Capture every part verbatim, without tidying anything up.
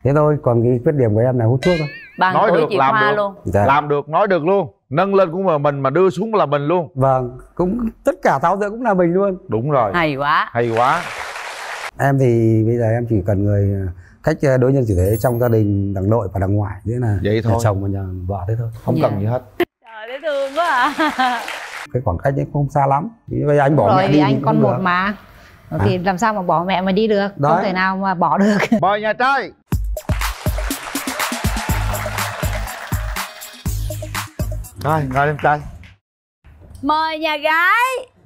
Thế thôi, còn cái khuyết điểm của em là hút thuốc thôi. Bằng nói tuổi được chị làm Khoa được luôn. Dạ. Làm được nói được luôn, nâng lên cũng là mình mà đưa xuống là mình luôn. Vâng, cũng tất cả tháo dỡ cũng là mình luôn. Đúng rồi. Hay quá. Hay quá. Em thì bây giờ em chỉ cần người cách đối nhân xử thế trong gia đình đằng nội và đằng ngoài, thế là vậy thôi, nhà chồng và nhà vợ thế thôi, không Dạ. cần gì hết. Trời dễ thương quá à. cái khoảng cách ấy cũng không xa lắm. Bây giờ anh bỏ rồi mẹ vì đi anh thì con cũng một được. mà thì làm sao mà bỏ mẹ mà đi được. Đấy. Không thể nào mà bỏ được. Mời nhà trai. Rồi, ngồi em trai. Mời nhà gái.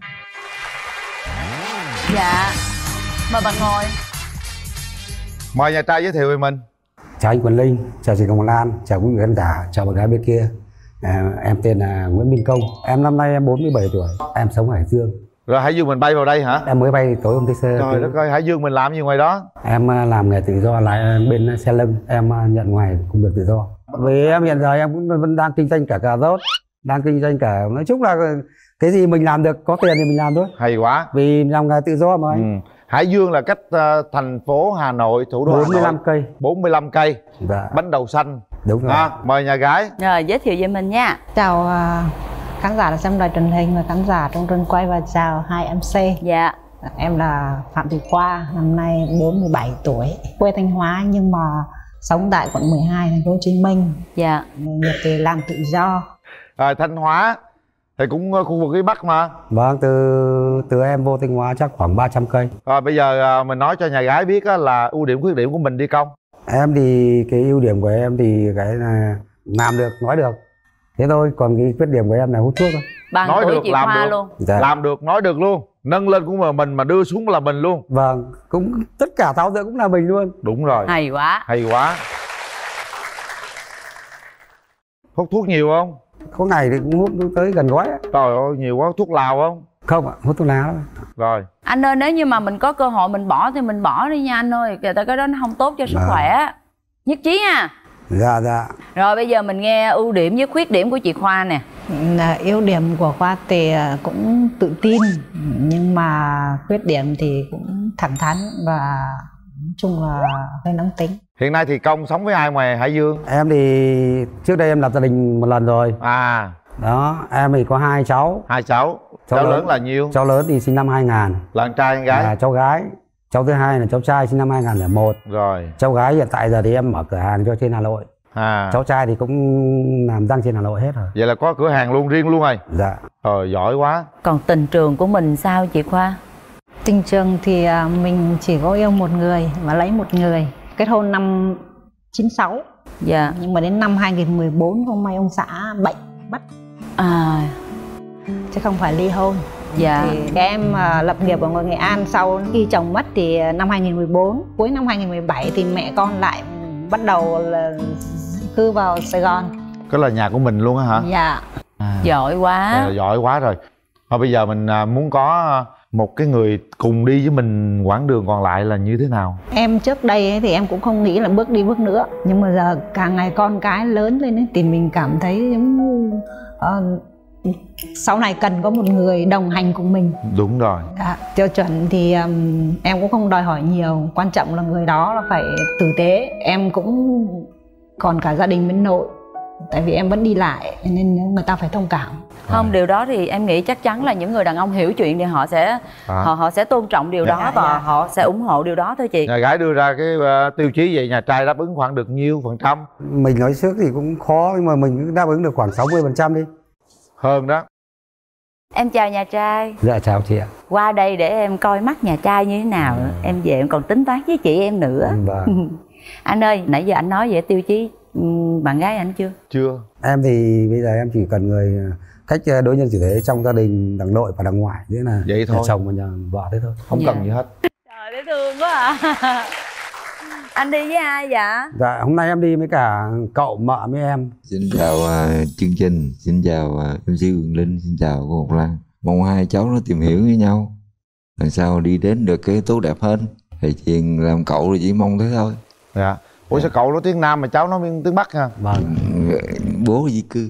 Dạ. Mời bạn ngồi. Mời nhà trai giới thiệu về mình. Chào anh Quỳnh Linh, chào chị Ngọc Lan, chào quý vị khán giả, chào bạn gái bên kia. À, em tên là Nguyễn Minh Công, em năm nay em bốn mươi bảy tuổi, em sống ở Hải Dương. Rồi Hải Dương mình bay vào đây hả? Em mới bay tối hôm tây xe. Trời đất ơi, Hải Dương mình làm gì ngoài đó? Em làm nghề tự do lại bên xe lưng, em nhận ngoài công việc tự do. Vì em hiện giờ em cũng vẫn đang kinh doanh cả cà rốt, đang kinh doanh cả, nói chung là cái gì mình làm được có tiền thì mình làm thôi. Hay quá. Vì làm nghề tự do mà anh. Ừ. Hải Dương là cách uh, thành phố Hà Nội, thủ đô bốn mươi lăm Hà Nội. cây. bốn mươi lăm cây. Dạ. Bánh đậu xanh. Đúng rồi. À, mời nhà gái. Rồi giới thiệu về mình nha. Chào uh, khán giả xem đài truyền hình và khán giả trong trường quay, và chào hai em xê. Dạ. Em là Phạm Thị Khoa, năm nay bốn mươi bảy tuổi, quê Thanh Hóa nhưng mà sống tại quận mười hai thành phố Hồ Chí Minh. Dạ. Nghề nghiệp thì làm tự do. À, Thanh Hóa thì cũng uh, khu vực phía Bắc mà. Vâng, từ từ em vô Thanh Hóa chắc khoảng ba trăm cây. Rồi bây giờ uh, mình nói cho nhà gái biết á, là ưu điểm khuyết điểm của mình đi Công. Em thì cái ưu điểm của em thì cái là làm được, nói được. Thế thôi, còn cái khuyết điểm của em là hút thuốc thôi. Bằng Nói tuổi được chị làm Khoa được luôn. Dạ. Làm được nói được luôn, nâng lên cũng là mình mà đưa xuống là mình luôn. Vâng, cũng tất cả tháo dỡ cũng là mình luôn. Đúng rồi. Hay quá. Hay quá. Hút thuốc nhiều không? Có ngày thì cũng hút tới gần gói á. Trời ơi, nhiều quá. Thuốc lào không? Không ạ, hút thuốc lá thôi. Rồi. Anh ơi, nếu như mà mình có cơ hội mình bỏ thì mình bỏ đi nha anh ơi. Kể tại cái đó nó không tốt cho sức Dạ. khỏe. Nhất trí nha. Dạ dạ. Rồi bây giờ mình nghe ưu điểm với khuyết điểm của chị Khoa nè. Là ưu điểm của Khoa thì cũng tự tin, nhưng mà khuyết điểm thì cũng thẳng thắn và nói chung là hơi nóng tính. Hiện nay thì Công sống với ai ngoài Hải Dương? Em thì trước đây em lập gia đình một lần rồi. À. Đó, em thì có hai cháu. Hai cháu. Cháu, Cháu lớn, lớn là nhiêu? Cháu lớn thì sinh năm hai nghìn. Là con trai con gái? Là cháu gái. Cháu thứ hai là cháu trai sinh năm hai nghìn lẻ một. Rồi. Cháu gái hiện tại giờ thì em mở cửa hàng cho trên Hà Nội. À. Cháu trai thì cũng làm răng trên Hà Nội hết rồi. Vậy là có cửa hàng luôn, riêng luôn rồi? Dạ. Ờ, giỏi quá. Còn tình trường của mình sao chị Khoa? Tình trường thì mình chỉ có yêu một người và lấy một người. Kết hôn năm chín sáu. Dạ. Nhưng mà đến năm hai nghìn mười bốn không may ông xã bệnh bắt. À. Chứ không phải ly hôn. Dạ. Thì em uh, lập nghiệp ở ngoài Nghệ An, sau khi chồng mất thì năm hai nghìn mười bốn, cuối năm hai nghìn mười bảy thì mẹ con lại bắt đầu là cư vào Sài Gòn. Cái là nhà của mình luôn á hả? Dạ. À. Giỏi quá. À, giỏi quá rồi. Thôi bây giờ mình muốn có một cái người cùng đi với mình quãng đường còn lại là như thế nào? Em trước đây ấy, thì em cũng không nghĩ là bước đi bước nữa. Nhưng mà giờ càng ngày con cái lớn lên ấy, thì mình cảm thấy giống uh, sau này cần có một người đồng hành cùng mình. Đúng rồi. À, tiêu chuẩn thì um, em cũng không đòi hỏi nhiều. Quan trọng là người đó là phải tử tế. Em cũng còn cả gia đình bên nội, tại vì em vẫn đi lại nên người ta phải thông cảm. Không, điều đó thì em nghĩ chắc chắn là những người đàn ông hiểu chuyện thì họ sẽ à. họ họ sẽ tôn trọng điều Dạ, đó và dạ. họ sẽ ủng hộ điều đó thôi chị. Nhà gái đưa ra cái uh, tiêu chí vậy, nhà trai đáp ứng khoảng được nhiêu phần trăm? Mình nói trước thì cũng khó, nhưng mà mình đáp ứng được khoảng sáu mươi phần trăm đi. Hơn đó. Em chào nhà trai. Dạ chào chị ạ. Qua đây để em coi mắt nhà trai như thế nào. ừ. Em về em còn tính toán với chị em nữa. Vâng. Anh ơi, nãy giờ anh nói về tiêu chí bạn gái anh chưa? Chưa. Em thì bây giờ em chỉ cần người cách đối nhân xử thế trong gia đình đằng nội và đằng ngoài, thế là vậy thôi, nhà chồng và nhà vợ thế thôi, không dạ. cần gì hết. Trời, dễ thương quá à. Anh đi với ai vậy? Dạ, hôm nay em đi với cả cậu, mợ với em. Xin chào uh, chương trình, xin chào uh, em xê Quỳnh Linh, xin chào cô Ngọc Lan. Mong hai cháu nó tìm hiểu với nhau, làm sao đi đến được cái tốt đẹp hơn. Thầy Chiền làm cậu thì chỉ mong thế thôi. Dạ. Ủa sao cậu nói tiếng Nam mà cháu nói tiếng Bắc ha? Vâng. Bố di cư.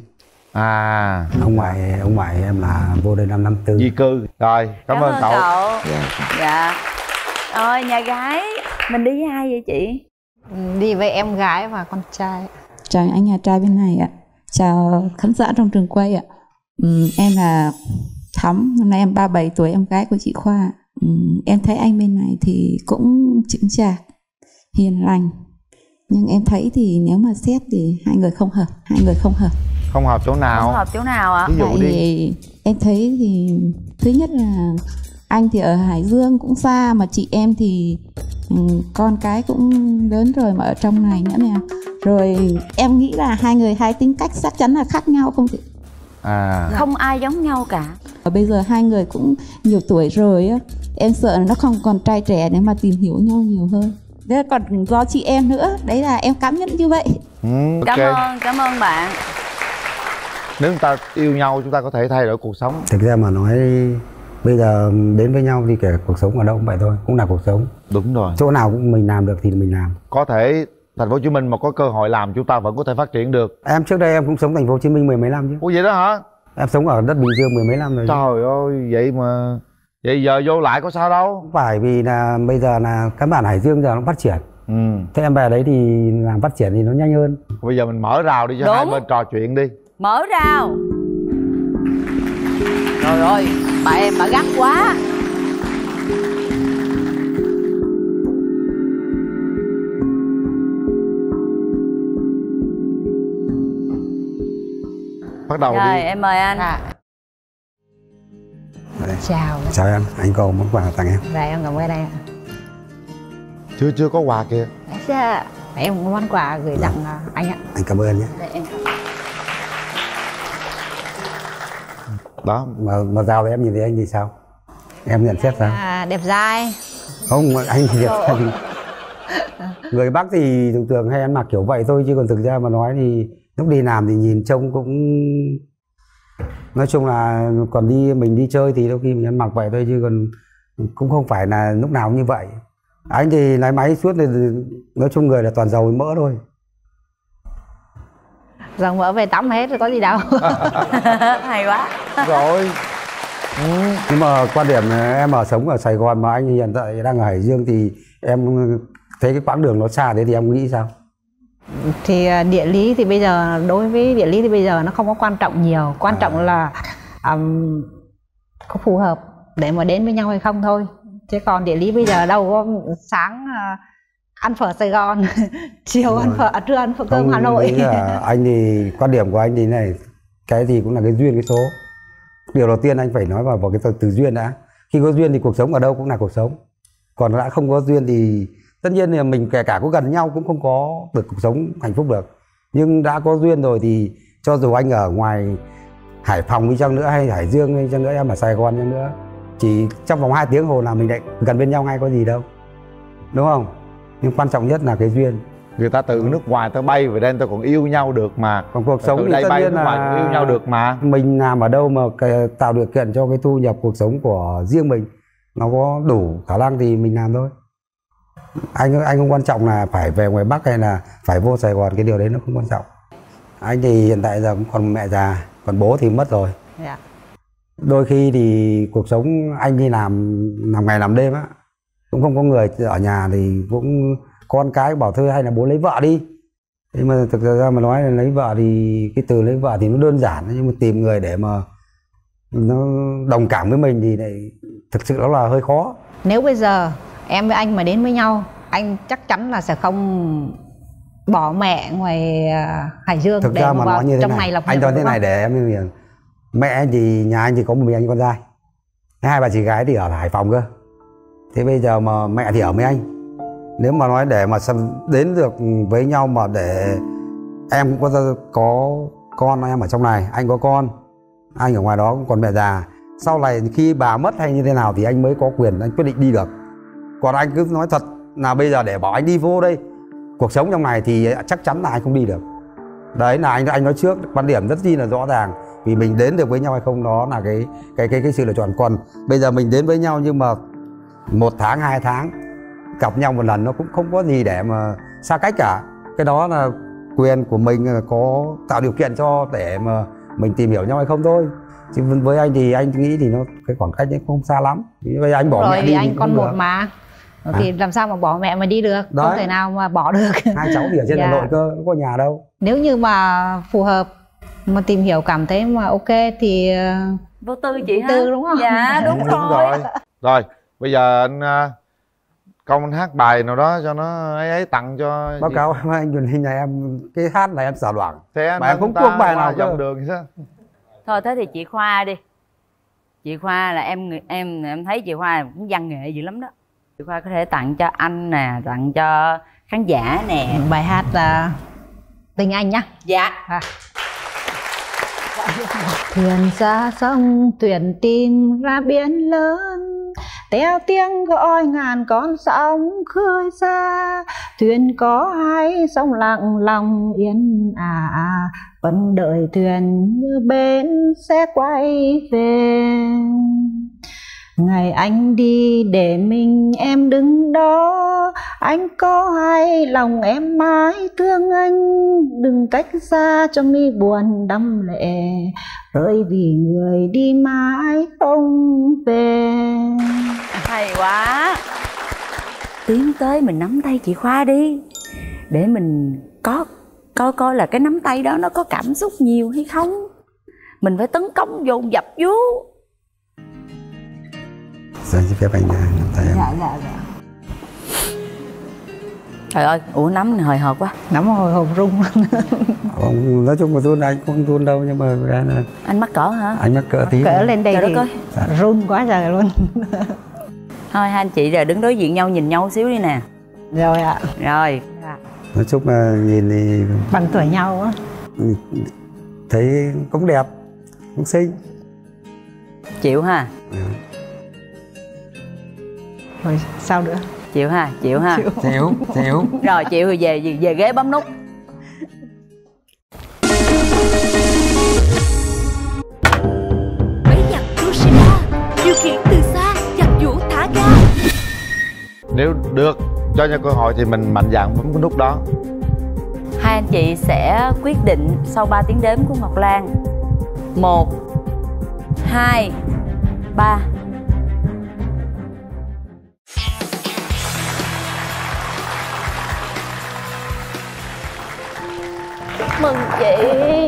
À. Ông ngoại, ông ngoại em là vô đây năm năm tư. Di cư. Rồi, cảm, cảm ơn cậu. cậu. Dạ. Dạ. Rồi, nhà gái mình đi với ai vậy chị? Đi với em gái và con trai. Chào anh nhà trai bên này ạ. Chào khán giả trong trường quay ạ. Ừ, em là Thắm, năm nay em ba mươi bảy tuổi, em gái của chị Khoa. Ừ, em thấy anh bên này thì cũng chững chạc, hiền lành. Nhưng em thấy thì nếu mà xét thì hai người không hợp, hai người không hợp. Không hợp chỗ nào? Không hợp chỗ nào ạ? Ví dụ Tại đi. vì em thấy thì thứ nhất là anh thì ở Hải Dương cũng xa, mà chị em thì ừ, con cái cũng lớn rồi mà ở trong này nữa nè. Rồi em nghĩ là hai người hai tính cách chắc chắn là khác nhau không chị? À. Không ai giống nhau cả. Và bây giờ hai người cũng nhiều tuổi rồi á, em sợ là nó không còn trai trẻ để mà tìm hiểu nhau nhiều hơn. Thế còn do chị em nữa, đấy là em cảm nhận như vậy. Ừ, Cảm ok. ơn, cảm ơn bạn. Nếu chúng ta yêu nhau chúng ta có thể thay đổi cuộc sống. Thực ra mà nói bây giờ đến với nhau thì kể cuộc sống ở đâu cũng vậy thôi, cũng là cuộc sống. Đúng rồi. Chỗ nào cũng mình làm được thì mình làm. Có thể thành phố Hồ Chí Minh mà có cơ hội làm chúng ta vẫn có thể phát triển được. Em trước đây em cũng sống thành phố Hồ Chí Minh mười mấy năm chứ. Ủa vậy đó hả? Em sống ở đất Bình Dương mười mấy năm rồi. Trời ơi, vậy mà vậy giờ vô lại có sao đâu. Không phải vì là bây giờ là các bạn Hải Dương giờ nó phát triển. Ừ. Thế em về đấy thì làm phát triển thì nó nhanh hơn. Bây giờ mình mở rào đi cho Đúng. hai bên trò chuyện đi. Mở rào. Trời ơi, bà em bà gắt quá. Bắt đầu Rồi đi. em mời anh. Dạ. Đấy. Chào. Chào em, anh có món quà tặng em. Dạ em cảm ơn anh ạ. Chưa chưa có quà kìa. Dạ. Em có món quà gửi tặng anh ạ. Anh cảm ơn nhé. Để em. Đó. Mà, mà giao với em nhìn thấy anh thì sao? Em nhận xét sao? À, đẹp dai. Không, anh thì đẹp trai thì... Người Bắc thì thường thường hay ăn mặc kiểu vậy thôi, chứ còn thực ra mà nói thì lúc đi làm thì nhìn trông cũng... Nói chung là còn đi mình đi chơi thì đôi khi mình ăn mặc vậy thôi, chứ còn cũng không phải là lúc nào cũng như vậy. Anh thì lái máy suốt thì nói chung người là toàn dầu mỡ thôi. Dầu mỡ về tắm hết rồi có gì đâu. Hay quá. Rồi. Ừ. Nhưng mà quan điểm em ở sống ở Sài Gòn mà anh hiện tại đang ở Hải Dương thì em thấy cái quãng đường nó xa thế thì em nghĩ sao? Thì địa lý thì bây giờ, đối với địa lý thì bây giờ nó không có quan trọng nhiều. Quan À. trọng là um, có phù hợp để mà đến với nhau hay không thôi. Chứ còn địa lý bây giờ đâu có sáng uh, ăn phở Sài Gòn, chiều Đúng ăn rồi. phở, à, trưa ăn phở cơm Không, Hà Nội. đấy là anh thì quan điểm của anh thì này, cái gì cũng là cái duyên cái số. Điều đầu tiên anh phải nói vào vào cái từ, từ duyên đã. Khi có duyên thì cuộc sống ở đâu cũng là cuộc sống. Còn đã không có duyên thì tất nhiên là mình kể cả có gần nhau cũng không có được cuộc sống hạnh phúc được. Nhưng đã có duyên rồi thì cho dù anh ở ngoài Hải Phòng đi chăng nữa hay Hải Dương đi chăng nữa, em ở Sài Gòn chăng nữa, chỉ trong vòng hai tiếng hồ là mình lại gần bên nhau ngay, có gì đâu, đúng không? Nhưng quan trọng nhất là cái duyên. Người ta từ nước ngoài ta bay về đây ta còn yêu nhau được mà. Còn cuộc sống từ thì đây tất bay nhiên nước ngoài cũng yêu nhau được mà. Mình làm ở đâu mà cái, tạo điều kiện cho cái thu nhập cuộc sống của riêng mình nó có đủ khả năng thì mình làm thôi. Anh anh không quan trọng là phải về ngoài Bắc hay là phải vô Sài Gòn, cái điều đấy nó không quan trọng. Anh thì hiện tại giờ cũng còn mẹ già, còn bố thì mất rồi. Dạ. Đôi khi thì cuộc sống anh đi làm làm ngày làm đêm á, cũng không có người ở nhà thì cũng con cái bảo thôi hay là bố lấy vợ đi. Thế mà thực ra mà nói là lấy vợ thì cái từ lấy vợ thì nó đơn giản, nhưng mà tìm người để mà nó đồng cảm với mình thì lại thực sự đó là hơi khó. Nếu bây giờ em với anh mà đến với nhau, anh chắc chắn là sẽ không bỏ mẹ ngoài uh, Hải Dương Thực để ra mà mà vào nói như thế trong này, này lập anh nghiệp, nói thế đúng này không? để em hiểu. Mẹ anh thì nhà anh thì có một mình anh con trai, hai bà chị gái thì ở Hải Phòng cơ. Thế bây giờ mà mẹ thì ở với anh, nếu mà nói để mà đến được với nhau mà để em cũng có có con, em ở trong này, anh có con, anh ở ngoài đó cũng còn mẹ già. Sau này khi bà mất hay như thế nào thì anh mới có quyền anh quyết định đi được. Còn anh cứ nói thật là bây giờ để bảo anh đi vô đây cuộc sống trong này thì chắc chắn là anh không đi được. Đấy là anh anh nói trước, quan điểm rất chi là rõ ràng, vì mình đến được với nhau hay không đó là cái cái cái cái sự lựa chọn. Còn bây giờ mình đến với nhau nhưng mà một tháng hai tháng gặp nhau một lần nó cũng không có gì để mà xa cách cả. Cái đó là quyền của mình, có tạo điều kiện cho để mà mình tìm hiểu nhau hay không thôi. Chứ với anh thì anh nghĩ thì nó cái khoảng cách ấy không xa lắm. Vì anh bỏ Rồi mẹ vì đi anh thì con cũng một được. mà Thì làm sao mà bỏ mẹ mà đi được. Đấy. Không thể nào mà bỏ được. Hai cháu thì ở trên Hà Nội cơ, không có nhà đâu. Nếu như mà phù hợp mà tìm hiểu cảm thấy mà ok thì vô tư chị ha. Tư đúng không? Dạ đúng, đúng rồi. rồi. Rồi bây giờ anh Công anh hát bài nào đó cho nó ấy ấy tặng cho báo cáo anh truyền hình này em cái hát này em xả loạn. Thế mà em không thuộc bài nào dòng đường sao? Thôi thế thì chị Khoa đi. Chị Khoa là em em em thấy chị Khoa cũng văn nghệ dữ lắm đó. Chị Khoa có thể tặng cho anh nè, tặng cho khán giả nè. Bài hát là Tình Anh nhá. Dạ. À. Thuyền ra sông, thuyền tìm ra biển lớn, theo tiếng gọi ngàn con sóng khơi xa. Thuyền có hai sông lặng lòng yên ả, à, vẫn đợi thuyền như bến sẽ quay về. Ngày anh đi để mình em đứng đó, anh có hay lòng em mãi thương anh. Đừng cách xa cho mi buồn đắm lệ, rơi vì người đi mãi không về. Hay quá. Tiến tới mình nắm tay chị Khoa đi, để mình có coi coi là cái nắm tay đó nó có cảm xúc nhiều hay không. Mình phải tấn công dồn dập vô. Dạ, xin phép anh nắm tay em. Dạ, dạ, dạ. Trời ơi, ủa nắm hồi hộp quá. Nắm hồi hộp run. Không, nói chung là run anh không run đâu, nhưng mà ra là... Anh mắc cỡ hả? Anh mắc cỡ tí. Cỡ lên đây trời thì đất dạ. Run quá trời luôn. Thôi hai anh chị giờ đứng đối diện nhau nhìn nhau xíu đi nè. Rồi ạ. Rồi. Dạ. Nói chung là nhìn thì... Bằng tuổi nhau á. Thấy cũng đẹp, cũng xinh. Chịu ha. À. Rồi sao nữa? Chịu ha, chịu ha. Chịu, chịu, chịu. Rồi chịu thì về về ghế bấm nút. Bẫy giặc Yoshida điều khiển từ xa, giặc vũ thả ga. Nếu được cho nhau cơ hội thì mình mạnh dạn bấm cái nút đó. Hai anh chị sẽ quyết định sau ba tiếng đếm của Ngọc Lan. Một, hai, ba. Mừng chị.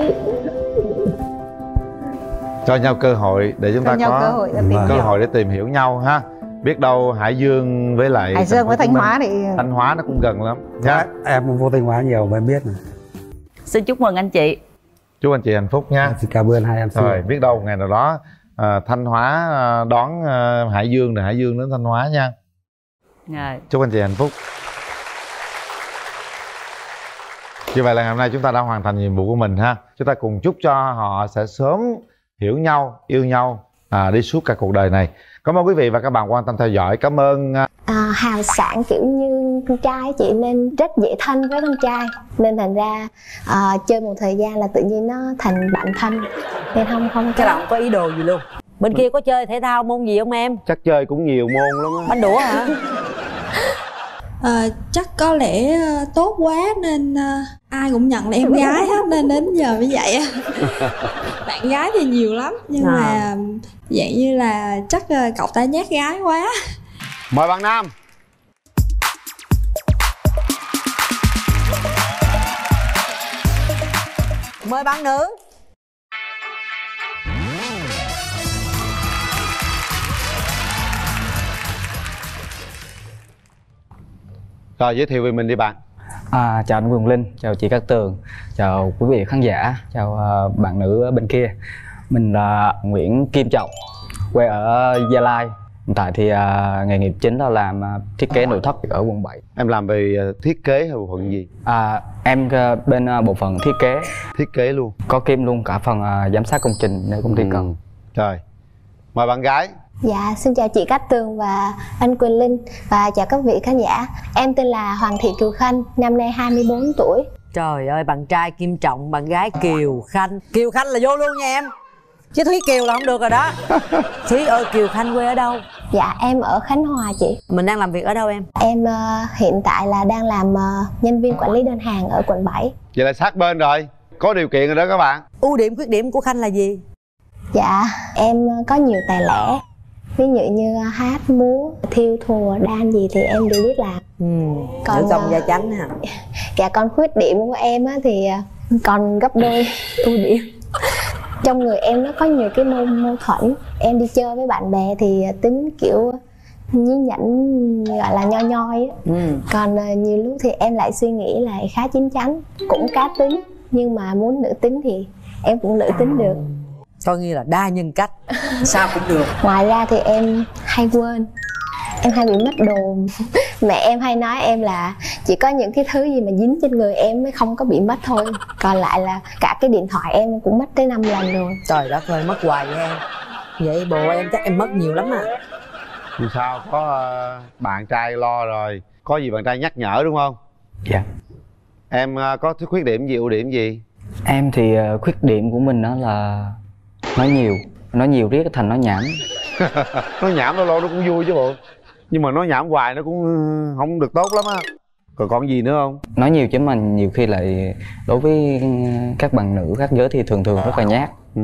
Cho nhau cơ hội để chúng Cho ta nhau có cơ hội để tìm cơ hiểu. hội để tìm hiểu nhau ha. Biết đâu Hải Dương với lại Hải Dương với Thanh Hóa thì Thanh Hóa nó cũng gần lắm. Dạ, em vô Thanh Hóa nhiều mà em biết này. Xin chúc mừng anh chị. Chúc anh chị hạnh phúc nha. Xin cảm ơn hai em. Rồi biết đâu ngày nào đó à, Thanh Hóa à, đón à, Hải Dương rồi Hải Dương đến Thanh Hóa nha. Rồi. Chúc anh chị hạnh phúc. Như vậy là ngày hôm nay chúng ta đã hoàn thành nhiệm vụ của mình ha. Chúng ta cùng chúc cho họ sẽ sớm hiểu nhau, yêu nhau à, đi suốt cả cuộc đời này. Cảm ơn quý vị và các bạn quan tâm theo dõi. Cảm ơn à, hào sảng kiểu như con trai chị nên rất dễ thân với con trai, nên thành ra à, chơi một thời gian là tự nhiên nó thành bạn thân, nên không không cái nào không có ý đồ gì luôn. Bên kia có chơi thể thao môn gì không em? Chắc chơi cũng nhiều môn lắm á. Bánh đũa hả? À, chắc có lẽ uh, tốt quá nên uh, ai cũng nhận là em gái hết nên đến giờ mới vậy. Bạn gái thì nhiều lắm nhưng à. mà dạng như là chắc uh, cậu ta nhát gái quá. Mời bạn nam. Mời bạn nữ. Rồi giới thiệu về mình đi bạn. À, chào anh Quyền Linh, chào chị Cát Tường, chào quý vị khán giả, chào uh, bạn nữ ở bên kia. Mình là Nguyễn Kim Trọng, quê ở Gia Lai. Hiện tại thì uh, nghề nghiệp chính là làm uh, thiết kế nội thất ở quận bảy. Em làm về uh, thiết kế hay bộ phận gì? À, em uh, bên uh, bộ phận thiết kế. Thiết kế luôn. Có kiêm luôn cả phần uh, giám sát công trình nếu công ty ừ. cần. Rồi, mời bạn gái. Dạ, xin chào chị Cát Tường và anh Quỳnh Linh và chào các vị khán giả. Em tên là Hoàng Thị Kiều Khanh, năm nay hai mươi bốn tuổi. Trời ơi, bạn trai Kim Trọng, bạn gái Kiều Khanh. Kiều Khanh là vô luôn nha em. Chứ Thúy Kiều là không được rồi đó. Thúy ơi, Kiều Khanh quê ở đâu? Dạ, em ở Khánh Hòa chị. Mình đang làm việc ở đâu em? Em uh, hiện tại là đang làm uh, nhân viên quản lý đơn hàng ở quận bảy. Vậy là sát bên rồi. Có điều kiện rồi đó các bạn. Ưu điểm khuyết điểm của Khanh là gì? Dạ, em có nhiều tài lẻ ví dụ như hát, múa, thiêu thùa, đan gì thì em đều biết làm. Ừ. Còn Nữ công à, gia chánh hả? Dạ, còn khuyết điểm của em á thì à, còn gấp đôi ưu điểm. Trong người em nó có nhiều cái mâu, mâu thuẫn. Em đi chơi với bạn bè thì tính kiểu nhí nhảnh, gọi là nho nhoi á. Ừ. Còn à, nhiều lúc thì em lại suy nghĩ là khá chín chắn, cũng cá tính. Nhưng mà muốn nữ tính thì em cũng nữ tính được. Coi như là đa nhân cách, sao cũng được. Ngoài ra thì em hay quên, em hay bị mất đồ. Mẹ em hay nói em là chỉ có những cái thứ gì mà dính trên người em mới không có bị mất thôi. Còn lại là cả cái điện thoại em cũng mất tới năm lần rồi. Trời đất ơi, mất hoài vậy em. Vậy bộ em chắc em mất nhiều lắm à. Vì sao có uh, bạn trai lo rồi, có gì bạn trai nhắc nhở đúng không? Dạ. Em uh, có khuyết điểm gì, ưu điểm gì? Em thì uh, khuyết điểm của mình đó là nói nhiều, nói nhiều riết thành nói nhảm. Nói nhảm lâu lâu nó cũng vui chứ bộ, nhưng mà nói nhảm hoài nó cũng không được tốt lắm á. Còn còn gì nữa không? Nói nhiều chứ mà nhiều khi lại đối với các bạn nữ khác giới thì thường thường rất là nhát. Ừ.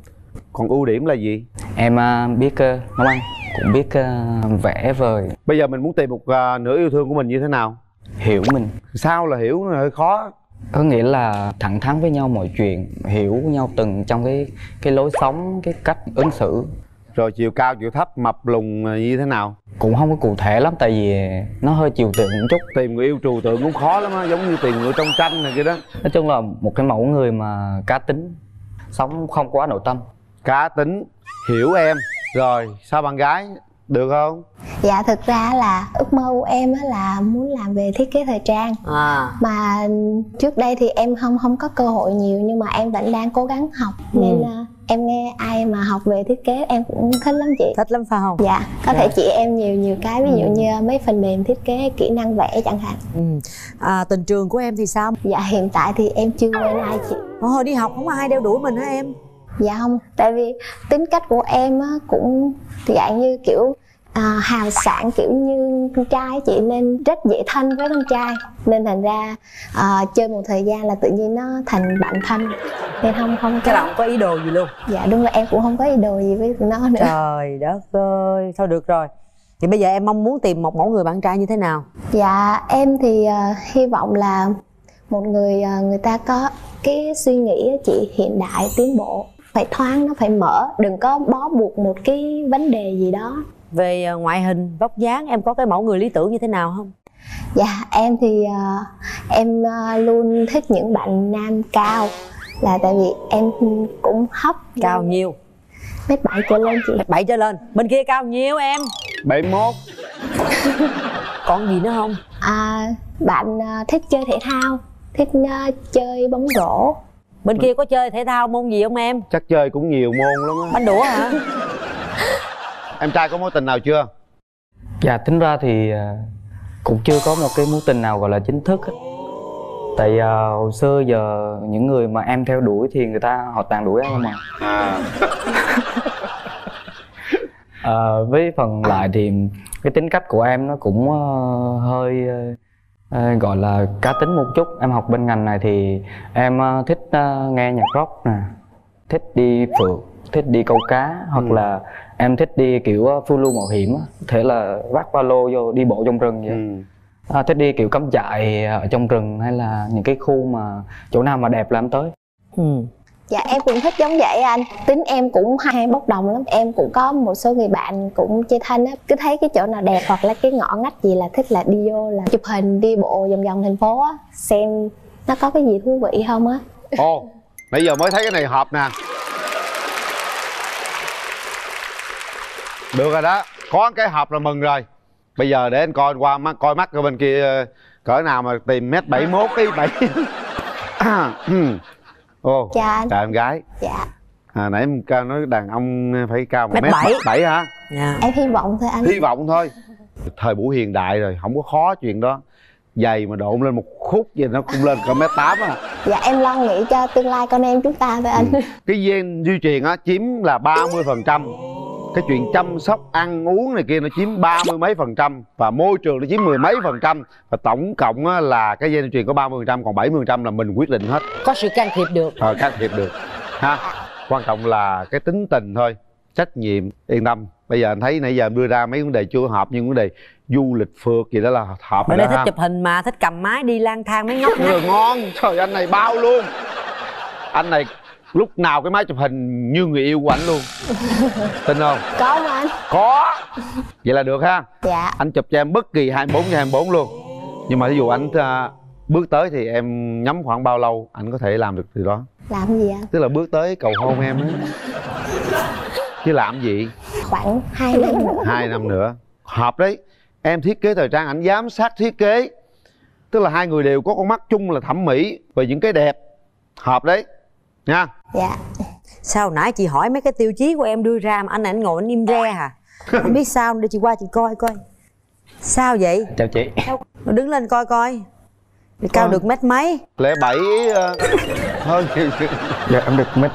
Còn ưu điểm là gì? Em uh, biết uh, nấu ăn, cũng biết uh, vẽ vời. Bây giờ mình muốn tìm một uh, nửa yêu thương của mình như thế nào? Hiểu mình. Sao là hiểu là hơi khó? Có nghĩa là thẳng thắn với nhau mọi chuyện, hiểu nhau từng trong cái cái lối sống, cái cách ứng xử. Rồi chiều cao, chiều thấp, mập lùn như thế nào? Cũng không có cụ thể lắm, tại vì nó hơi trừu tượng một chút. Tìm người yêu trừu tượng cũng khó lắm á, giống như tìm người trong tranh này kia đó. Nói chung là một cái mẫu người mà cá tính, sống không quá nội tâm. Cá tính, hiểu em. Rồi, sao bạn gái, được không? Dạ, thực ra là ước mơ của em là muốn làm về thiết kế thời trang. À. Mà trước đây thì em không không có cơ hội nhiều, nhưng mà em vẫn đang cố gắng học. Ừ. Nên uh, em nghe ai mà học về thiết kế em cũng thích lắm chị. Thích lắm phải không? Dạ, có Dạ. thể chỉ em nhiều nhiều cái, ví dụ Ừ. như mấy phần mềm thiết kế, kỹ năng vẽ chẳng hạn. Ừ. À, tình trường của em thì sao? Dạ, hiện tại thì em chưa quen ai chị. Hồi đi học không có ai đeo đuổi mình hả em? Dạ không, tại vì tính cách của em á, cũng dạng như kiểu à, hào sảng kiểu như con trai chị, nên rất dễ thân với con trai. Nên thành ra à, chơi một thời gian là tự nhiên nó thành bạn thân. Nên không không Cái có... là không có ý đồ gì luôn? Dạ đúng rồi, em cũng không có ý đồ gì với tụi nó nữa. Trời đất ơi, thôi được rồi. Thì bây giờ em mong muốn tìm một mẫu người bạn trai như thế nào? Dạ em thì uh, hy vọng là một người uh, người ta có cái suy nghĩ chị hiện đại, tiến bộ, phải thoáng, nó phải mở, đừng có bó buộc một cái vấn đề gì đó. Về ngoại hình, vóc dáng em có cái mẫu người lý tưởng như thế nào không? Dạ em thì uh, em uh, luôn thích những bạn nam cao, là tại vì em cũng hấp. Cao nhiêu? Mét bảy trở lên chị. Mét bảy trở lên. Bên kia cao nhiêu em? bảy mốt. Còn gì nữa không? À, bạn uh, thích chơi thể thao, thích uh, chơi bóng rổ. Bên kia có chơi thể thao môn gì không em? Chắc chơi cũng nhiều môn lắm á. Banh đũa hả? Em trai có mối tình nào chưa? Dạ, tính ra thì cũng chưa có một cái mối tình nào gọi là chính thức hết. Tại uh, hồi xưa giờ những người mà em theo đuổi thì người ta họ toàn đuổi em mà. À. uh, với phần lại thì cái tính cách của em nó cũng uh, hơi uh, gọi là cá tính một chút. Em học bên ngành này thì em uh, thích uh, nghe nhạc rock nè, thích đi phượt, thích đi câu cá, hoặc ừ. là em thích đi kiểu phiêu lưu mạo hiểm á, có thể là vác ba lô vô đi bộ trong rừng vậy. Ừ. À, thích đi kiểu cắm trại ở trong rừng, hay là những cái khu mà chỗ nào mà đẹp là em tới. Ừ. Dạ em cũng thích giống vậy anh. Tính em cũng hay bốc đồng lắm. Em cũng có một số người bạn cũng chơi thân á, cứ thấy cái chỗ nào đẹp hoặc là cái ngõ ngách gì là thích là đi vô, là chụp hình đi bộ vòng vòng thành phố á, xem nó có cái gì thú vị không á. Ồ, nãy giờ mới thấy cái này hợp nè. Được rồi đó, có cái hợp là mừng rồi. Bây giờ để anh coi qua mắt, coi mắt ở bên kia cỡ nào mà tìm mét bảy mốt cái bảy. Ồ, chào anh. Chào em gái. Dạ. À, nãy em cao nói đàn ông phải cao một mét bảy. bảy hả? Dạ. Em hy vọng thôi anh. Hy vọng thôi. Thời buổi hiện đại rồi, không có khó chuyện đó. Giày mà độn lên một khúc gì nó cũng lên cỡ mét tám à. Dạ em lo nghĩ cho tương lai con em chúng ta thôi anh. Ừ. Cái gen di truyền á chiếm là ba mươi phần trăm. Cái chuyện chăm sóc ăn uống này kia nó chiếm ba mươi mấy phần trăm, và môi trường nó chiếm mười mấy phần trăm, và tổng cộng á, là cái gen di truyền có ba mươi phần trăm, còn bảy mươi phần trăm là mình quyết định hết. Có sự can thiệp được. Ờ, can thiệp được ha. Quan trọng là cái tính tình thôi. trách nhiệm. Yên tâm, bây giờ anh thấy nãy giờ em đưa ra mấy vấn đề chưa hợp, nhưng vấn đề du lịch phượt gì đó là hợp Ở rồi đây đó thích ha. chụp hình mà, thích cầm máy đi lang thang mấy ngóc Vừa ngon, trời anh này bao luôn. Anh này lúc nào cái máy chụp hình như người yêu của anh luôn. Tin không? Có mà anh. Có. Vậy là được ha. Dạ. Anh chụp cho em bất kỳ hai mươi bốn trên hai mươi bốn luôn. Nhưng mà ví dụ anh uh, bước tới thì em nhắm khoảng bao lâu anh có thể làm được điều đó? Làm gì anh? Tức là bước tới cầu hôn em á. Chứ làm gì? Khoảng hai năm nữa. Hai năm nữa. Hợp đấy. Em thiết kế thời trang, anh giám sát thiết kế. Tức là hai người đều có con mắt chung là thẩm mỹ về những cái đẹp. Hợp đấy nha. Dạ. Sao nãy chị hỏi mấy cái tiêu chí của em đưa ra mà anh này anh ngồi anh im re hả? Không biết sao, để chị qua chị coi coi. Sao vậy? Chào chị. Nó đứng lên coi coi. Thì cao được mét mấy? Lẻ bảy uh, hơn. Dạ em được mét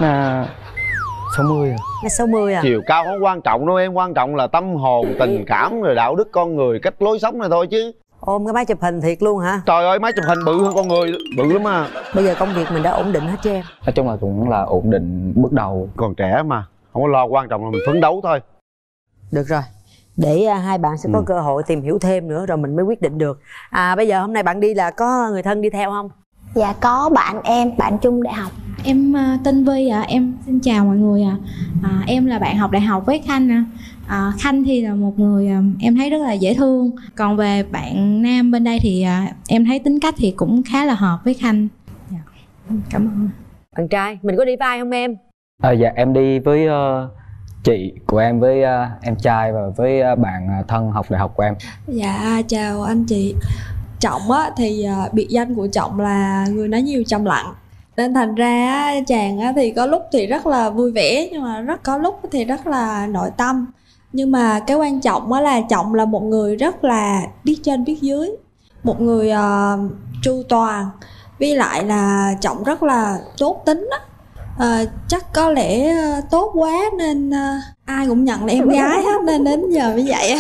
sáu mươi à. Mét sáu mươi à? Chiều cao không quan trọng đâu em, quan trọng là tâm hồn, tình cảm rồi đạo đức con người, cách lối sống này thôi chứ. Ôm cái máy chụp hình thiệt luôn hả? Trời ơi, máy chụp hình bự hơn con người, bự lắm à. Bây giờ công việc mình đã ổn định hết cho em? Nói chung là cũng là ổn định bước đầu. Còn trẻ mà, không có lo, quan trọng là mình phấn đấu thôi. Được rồi, để uh, hai bạn sẽ có Ừ. cơ hội tìm hiểu thêm nữa rồi mình mới quyết định được. À bây giờ hôm nay bạn đi là có người thân đi theo không? Dạ có bạn em, bạn chung đại học. Em à, tên Vi ạ, à. Em xin chào mọi người ạ. À. À, em là bạn học đại học với Khanh ạ. À. À, Khanh thì là một người à, em thấy rất là dễ thương. Còn về bạn nam bên đây thì à, em thấy tính cách thì cũng khá là hợp với Khanh. Dạ. Cảm ơn. Bạn trai, mình có đi với ai không em? À, dạ em đi với uh, chị của em, với uh, em trai và với uh, bạn uh, thân học đại học của em. Dạ chào anh chị. Trọng á thì à, biệt danh của Trọng là người nói nhiều trầm lặng. Nên thành ra á, chàng á, thì có lúc thì rất là vui vẻ, nhưng mà rất có lúc thì rất là nội tâm. Nhưng mà cái quan trọng á là Trọng là một người rất là biết trên biết dưới, một người uh, chu toàn, với lại là Trọng rất là tốt tính á. À, chắc có lẽ uh, tốt quá nên uh, ai cũng nhận là em gái hết, nên đến giờ mới vậy.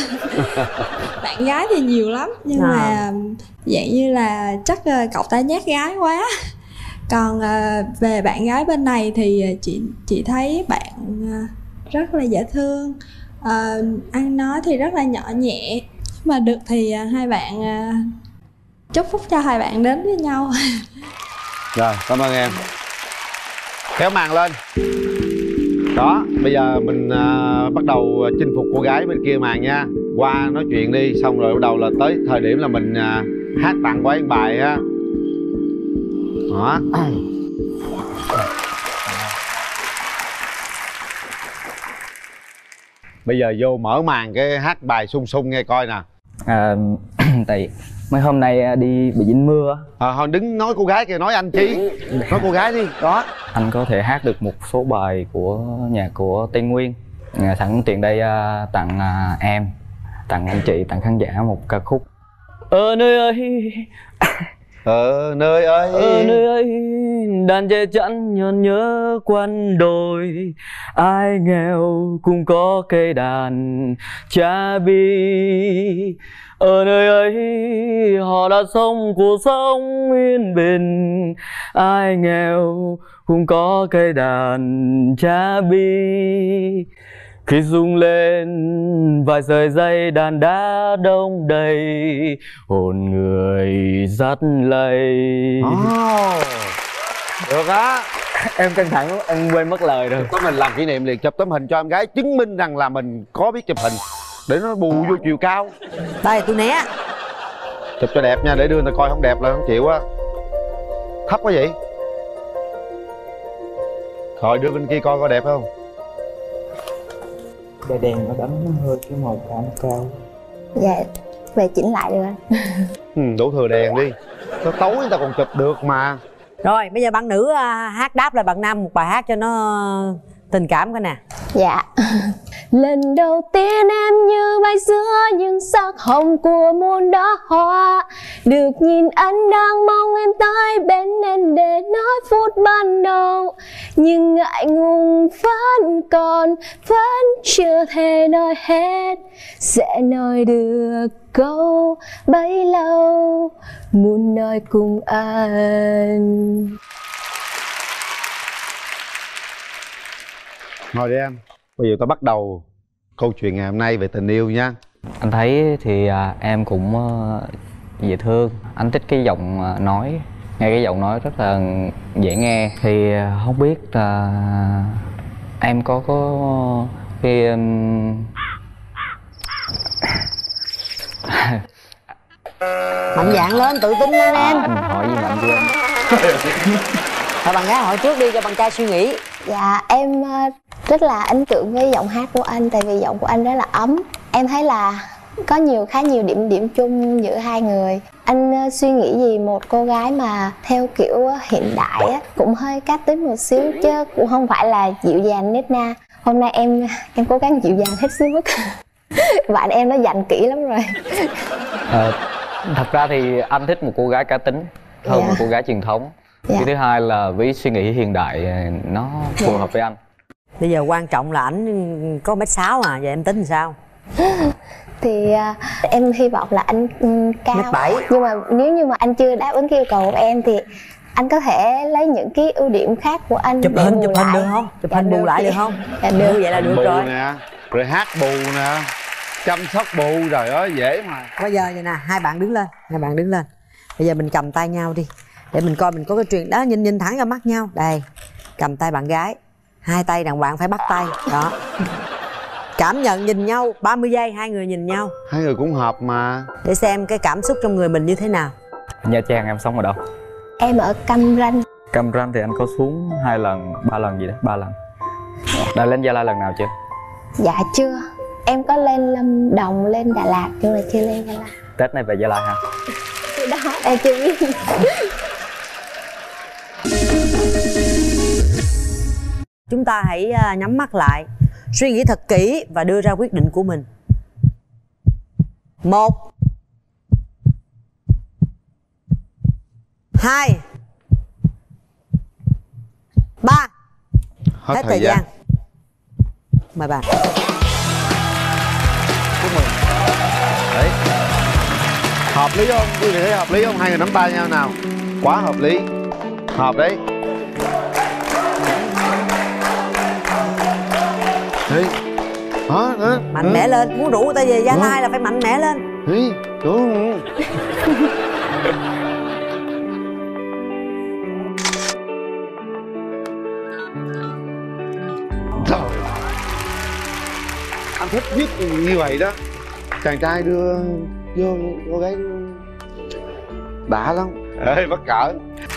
Bạn gái thì nhiều lắm, nhưng à. mà dạng như là chắc uh, cậu ta nhát gái quá. Còn uh, về bạn gái bên này thì chị chị thấy bạn uh, rất là dễ thương, uh, ăn nói thì rất là nhỏ nhẹ. Mà được thì uh, hai bạn uh, chúc phúc cho hai bạn đến với nhau. Rồi, cảm ơn em. Kéo màn lên. Đó, bây giờ mình à, bắt đầu chinh phục cô gái bên kia màn nha. Qua nói chuyện đi, xong rồi bắt đầu là tới thời điểm là mình à, hát tặng cô ấy một bài ha. Đó. Bây giờ vô mở màn cái hát bài sung sung nghe coi nè. À, tại mấy hôm nay đi bị dính mưa. À, thôi đứng nói cô gái kìa, nói anh chi. Nói cô gái đi, đó. Anh có thể hát được một số bài của nhạc của Tây Nguyên. À, sẵn tiện đây à, tặng à, em, tặng anh chị, tặng khán giả một ca khúc. Ở nơi ấy, Ở nơi ấy, ở nơi ấy đàn trẻ chăn nhòn nhớ quanh đồi. Ai nghèo cũng có cây đàn cha bi. Ở nơi ấy họ đã sống cuộc sống yên bình. Ai nghèo cũng có cây đàn cha bi. Khi rung lên vài sợi dây đàn đá đông đầy, hồn người dắt lây. Oh, được á. Em căng thẳng lắm, em quên mất lời rồi. Có mình làm kỷ niệm liền, chụp tấm hình cho em gái chứng minh rằng là mình có biết chụp hình, để nó bù vô chiều cao. Đây tôi né. Chụp cho đẹp nha, để đưa người ta coi không đẹp là không chịu á. Thấp quá vậy. Rồi đưa bên kia coi coi đẹp không. Đèn đèn nó đánh nó hơi cái màu cam cao. Dạ, về chỉnh lại được anh. Ừ, đổ thừa đèn đi. Nó tối người ta còn chụp được mà. Rồi bây giờ bạn nữ uh, hát đáp lại bạn nam một bài hát cho nó tình cảm coi nè. Dạ. Lần đầu tiên em như bay giữa những sắc hồng của muôn đóa hoa, được nhìn anh đang mong em tới bên em để nói phút ban đầu, nhưng ngại ngùng vẫn còn, vẫn chưa thể nói hết, sẽ nói được câu bấy lâu muốn nói cùng anh. Ngồi đi em. Bây giờ ta bắt đầu câu chuyện ngày hôm nay về tình yêu nha. Anh thấy thì à, em cũng uh, dễ thương. Anh thích cái giọng uh, nói, nghe cái giọng nói rất là dễ nghe. Thì uh, không biết là uh, em có có cái um... mạnh dạn lên, tự tin lên em. À, anh hỏi gì mà anh quên. Thôi bạn gái hỏi trước đi cho bạn trai suy nghĩ. Dạ em ờ, rất là ấn tượng với giọng hát của anh, tại vì giọng của anh rất là ấm. Em thấy là có nhiều khá nhiều điểm điểm chung giữa hai người. Anh ờ, suy nghĩ gì một cô gái mà theo kiểu hiện đại á, cũng hơi cá tính một xíu chứ cũng không phải là dịu dàng nết na. Hôm nay em em cố gắng dịu dàng hết sức. Bạn em nó dành kỹ lắm rồi. À, thật ra thì anh thích một cô gái cá tính hơn Dạ. một cô gái truyền thống. Dạ. Cái thứ hai là với suy nghĩ hiện đại nó phù Dạ. hợp với anh. Bây giờ quan trọng là ảnh có mét sáu à, giờ em tính làm sao? Thì uh, em hy vọng là anh um, cao. Mét bảy. Nhưng mà nếu như mà anh chưa đáp ứng cái yêu cầu của em thì anh có thể lấy những cái ưu điểm khác của anh Chụp để hình, bù chụp lại. hình được không? Chụp Dạ hình bù được lại chị. được không? Dạ Được, được. vậy là được bù rồi. nè, rồi hát bù nè, chăm sóc bù, trời ơi dễ mà. Bây giờ vậy nè, hai bạn đứng lên, hai bạn đứng lên. Bây giờ mình cầm tay nhau đi, để mình coi mình có cái truyền đó, nhìn nhìn thẳng vào mắt nhau. Đây, cầm tay bạn gái, hai tay đàn bạn phải bắt tay, đó. Cảm nhận nhìn nhau, ba mươi giây hai người nhìn nhau. Hai người cũng hợp mà. Để xem cái cảm xúc trong người mình như thế nào. Nha Trang em sống ở đâu? Em ở Cam Ranh. Cam Ranh thì anh có xuống hai lần, ba lần gì đó, ba lần. Đã lên Gia Lai lần nào chưa? Dạ chưa. Em có lên Lâm Đồng, lên Đà Lạt nhưng mà chưa lên Gia Lai. Tết này về Gia Lai hả? Cái đó em chưa biết. Chúng ta hãy à, nhắm mắt lại, suy nghĩ thật kỹ và đưa ra quyết định của mình. Một, hai, ba. Hết, Hết thời thời gian. gian. Mời bạn. Chúc mừng. Đấy. Hợp lý không? Quý vị thấy hợp lý không? Hai người nắm tay nhau nào. Quá hợp lý. Hợp đấy. Đấy. Đó, đó. Mạnh mẽ lên, muốn rủ người ta về Gia Lai là phải mạnh mẽ lên. Đấy. Đúng. Trời. Anh thích nhất như vậy đó. Chàng trai đưa vô cô gái đã lắm. Ê mắc cỡ.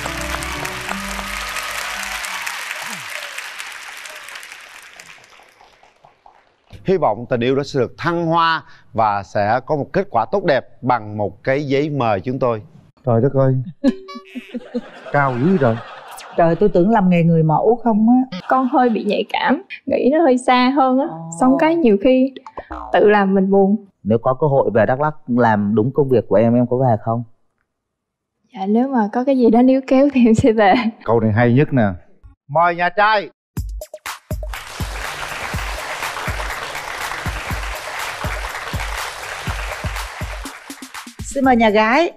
Hy vọng tình yêu đó sẽ được thăng hoa và sẽ có một kết quả tốt đẹp bằng một cái giấy mời chúng tôi. Trời đất ơi. Cao dữ rồi. Trời, tôi tưởng làm nghề người mẫu không á. Con hơi bị nhạy cảm, nghĩ nó hơi xa hơn á. Xong cái nhiều khi tự làm mình buồn. Nếu có cơ hội về Đắk Lắk làm đúng công việc của em, em có về không? Dạ nếu mà có cái gì đó níu kéo thì em sẽ về. Câu này hay nhất nè. Mời nhà trai. Xin mời nhà gái.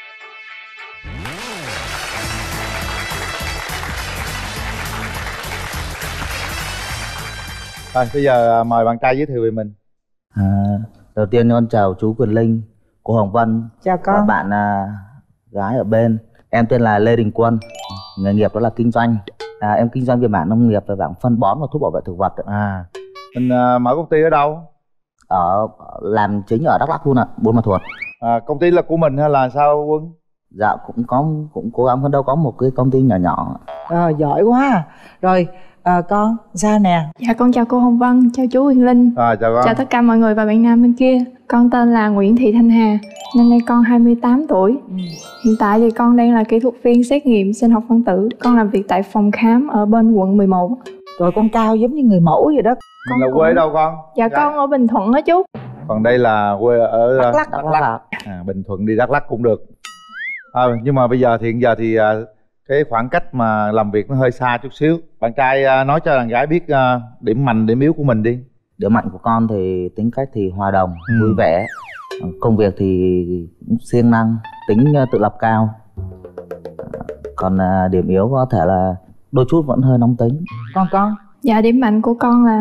Rồi bây giờ mời bạn trai giới thiệu về mình. À, đầu tiên con chào chú Quyền Linh, cô Hồng Vân. Chào con. Và bạn à, gái ở bên. Em tên là Lê Đình Quân. Nghề nghiệp đó là kinh doanh. À, em kinh doanh về mảng nông nghiệp và mảng phân bón và thuốc bảo vệ thực vật. À, mình uh, mở công ty ở đâu? Ở làm chính ở Đắk Lắk luôn ạ, Buôn Ma Thuột. À, công ty là của mình hay là sao Quân? Dạ cũng có cũng cố gắng phấn đấu có một cái công ty nhỏ nhỏ. Rồi giỏi quá. Rồi à, con sao nè? Dạ con chào cô Hồng Vân, chào chú Quyền Linh. À, chào con. Chào tất cả mọi người và bạn nam bên kia. Con tên là Nguyễn Thị Thanh Hà, năm nay con hai mươi tám tuổi. Ừ. Hiện tại thì con đang là kỹ thuật viên xét nghiệm sinh học phân tử. Con làm việc tại phòng khám ở bên quận mười một. Rồi con cao giống như người mẫu vậy đó. Mình là quê ở đâu con? Dạ Gái. Con ở Bình Thuận đó chú. Còn đây là quê ở Đắk Lắk. Đắk Lắk. À, Bình Thuận đi Đắk Lắk cũng được. À, nhưng mà bây giờ thì hiện giờ thì cái khoảng cách mà làm việc nó hơi xa chút xíu. Bạn trai nói cho đàn gái biết điểm mạnh, điểm yếu của mình đi. Điểm mạnh của con thì tính cách thì hòa đồng, ừ. vui vẻ. Công việc thì cũng siêng năng, tính tự lập cao. Còn điểm yếu có thể là đôi chút vẫn hơi nóng tính. Con con? Dạ điểm mạnh của con là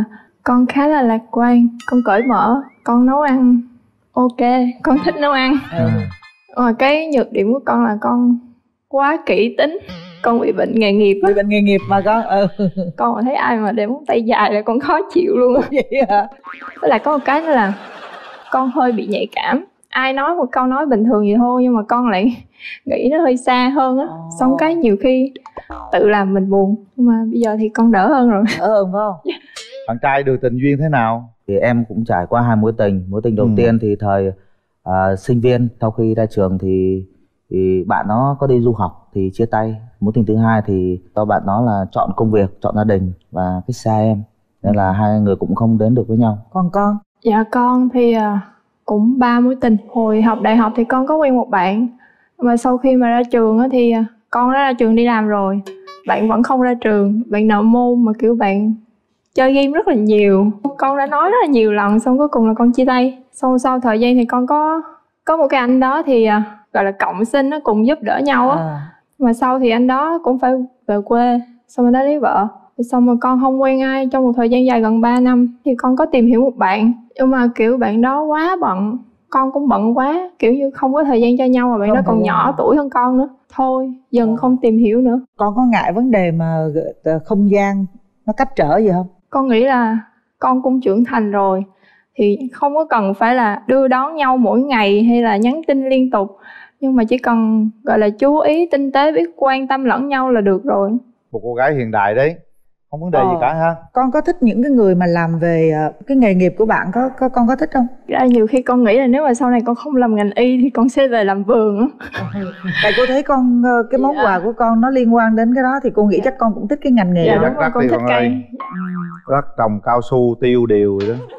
Con khá là lạc quan, con cởi mở, con nấu ăn ok, con thích nấu ăn. Ừ. Mà cái nhược điểm của con là con quá kỹ tính. Con bị bệnh nghề nghiệp á. Bị bệnh nghề nghiệp mà con. Ừ. Con mà thấy ai mà để móng tay dài là con khó chịu luôn á. Vậy hả? Với lại có một cái nữa là con hơi bị nhạy cảm. Ai nói một câu nói bình thường vậy thôi, nhưng mà con lại nghĩ nó hơi xa hơn á. Oh. Xong cái nhiều khi tự làm mình buồn. Nhưng mà bây giờ thì con đỡ hơn rồi. Đỡ hơn phải không? Bạn trai được tình duyên thế nào? Thì em cũng trải qua hai mối tình. Mối tình đầu ừ. tiên thì thời uh, sinh viên, sau khi ra trường thì thì bạn nó có đi du học thì chia tay. Mối tình thứ hai thì do bạn nó là chọn công việc, chọn gia đình và cách xa em, nên là hai người cũng không đến được với nhau. Còn con? Dạ con thì uh, cũng ba mối tình. Hồi học đại học thì con có quen một bạn, mà sau khi mà ra trường á thì uh, con đã ra trường đi làm rồi, bạn vẫn không ra trường. Bạn nợ môn mà kiểu bạn chơi game rất là nhiều. Con đã nói rất là nhiều lần, xong cuối cùng là con chia tay. Sau sau thời gian thì con có có một cái anh đó thì uh, gọi là cộng sinh, nó cùng giúp đỡ nhau á. À. Mà sau thì anh đó cũng phải về quê, xong anh đó lấy vợ. Xong rồi con không quen ai trong một thời gian dài gần ba năm. Thì con có tìm hiểu một bạn, nhưng mà kiểu bạn đó quá bận, con cũng bận quá, kiểu như không có thời gian cho nhau. Mà bạn không đó còn nhỏ tuổi hơn con nữa. Thôi dần không tìm hiểu nữa. Con có ngại vấn đề mà không gian nó cách trở gì không? Con nghĩ là con cũng trưởng thành rồi, thì không có cần phải là đưa đón nhau mỗi ngày hay là nhắn tin liên tục. Nhưng mà chỉ cần gọi là chú ý, tinh tế, biết quan tâm lẫn nhau là được rồi. Một cô gái hiện đại đấy, không vấn đề ờ. gì cả ha. Con có thích những cái người mà làm về cái nghề nghiệp của bạn, có, có con có thích không? Ra nhiều khi con nghĩ là nếu mà sau này con không làm ngành y thì con sẽ về làm vườn á. Tại cô thấy con cái món dạ. quà của con nó liên quan đến cái đó thì cô nghĩ chắc con cũng thích cái ngành nghề dạ, đó. Đúng rồi, con thích con cây. Rất trồng cao su, tiêu điều rồi đó.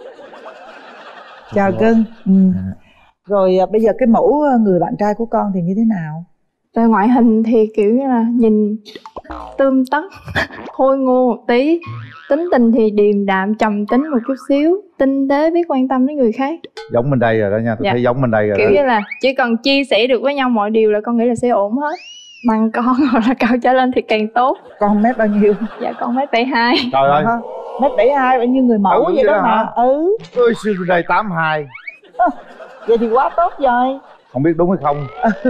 Chào cưng. Ừ. Rồi bây giờ cái mẫu người bạn trai của con thì như thế nào? Về ngoại hình thì kiểu như là nhìn tươm tất, khôi ngô một tí. Tính tình thì điềm đạm, trầm tính một chút xíu, tinh tế, biết quan tâm đến người khác. Giống bên đây rồi đó nha, tôi dạ. thấy giống bên đây rồi kiểu đó. Như là chỉ cần chia sẻ được với nhau mọi điều là con nghĩ là sẽ ổn hết. Bằng con hoặc là cao trở lên thì càng tốt. Con mét bao nhiêu? Dạ con mét bảy hai. Trời ơi, mét bảy hai bao nhiêu người mẫu ừ, vậy đó mà. Ừ. Ôi xưa bên đây tám hai. Vậy thì quá tốt rồi. Không biết đúng hay không.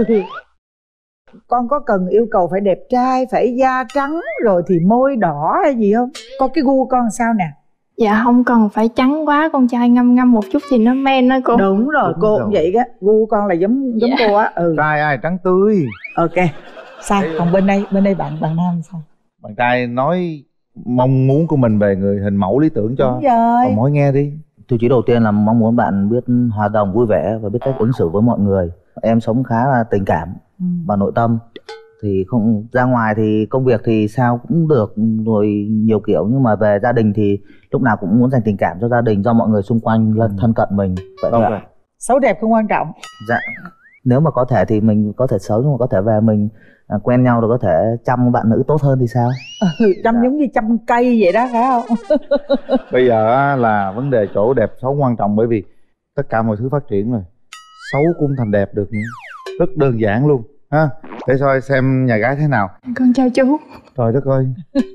Con có cần yêu cầu phải đẹp trai, phải da trắng rồi thì môi đỏ hay gì không? Con cái gu con sao nè? Dạ không cần phải trắng quá, con trai ngâm ngâm một chút thì nó men đó cô. Đúng rồi, đúng cô rồi. Cũng vậy đó. Gu con là giống giống dạ. cô á. Ừ. Trai ai trắng tươi. Ok. Sao? Còn bên đây, bên đây bạn bạn nam sao? Bạn trai nói mong muốn của mình về người hình mẫu lý tưởng cho còn mỗi nghe đi. Tiêu chí đầu tiên là mong muốn bạn biết hòa đồng, vui vẻ và biết cách ứng xử với mọi người. Em sống khá là tình cảm ừ. và nội tâm. Thì không ra ngoài thì công việc thì sao cũng được rồi nhiều kiểu, nhưng mà về gia đình thì lúc nào cũng muốn dành tình cảm cho gia đình, do mọi người xung quanh ừ. thân cận mình. Vậy thôi. Xấu đẹp không quan trọng. Dạ. Nếu mà có thể thì mình có thể xấu, nhưng mà có thể về mình à, quen nhau rồi có thể chăm bạn nữ tốt hơn thì sao? Ừ, chăm dạ. giống như chăm cây vậy đó, phải không? Bây giờ là vấn đề chỗ đẹp xấu quan trọng, bởi vì tất cả mọi thứ phát triển rồi, xấu cũng thành đẹp được nữa. Rất đơn giản luôn ha. Để coi xem nhà gái thế nào. Con chào chú. Trời đất ơi.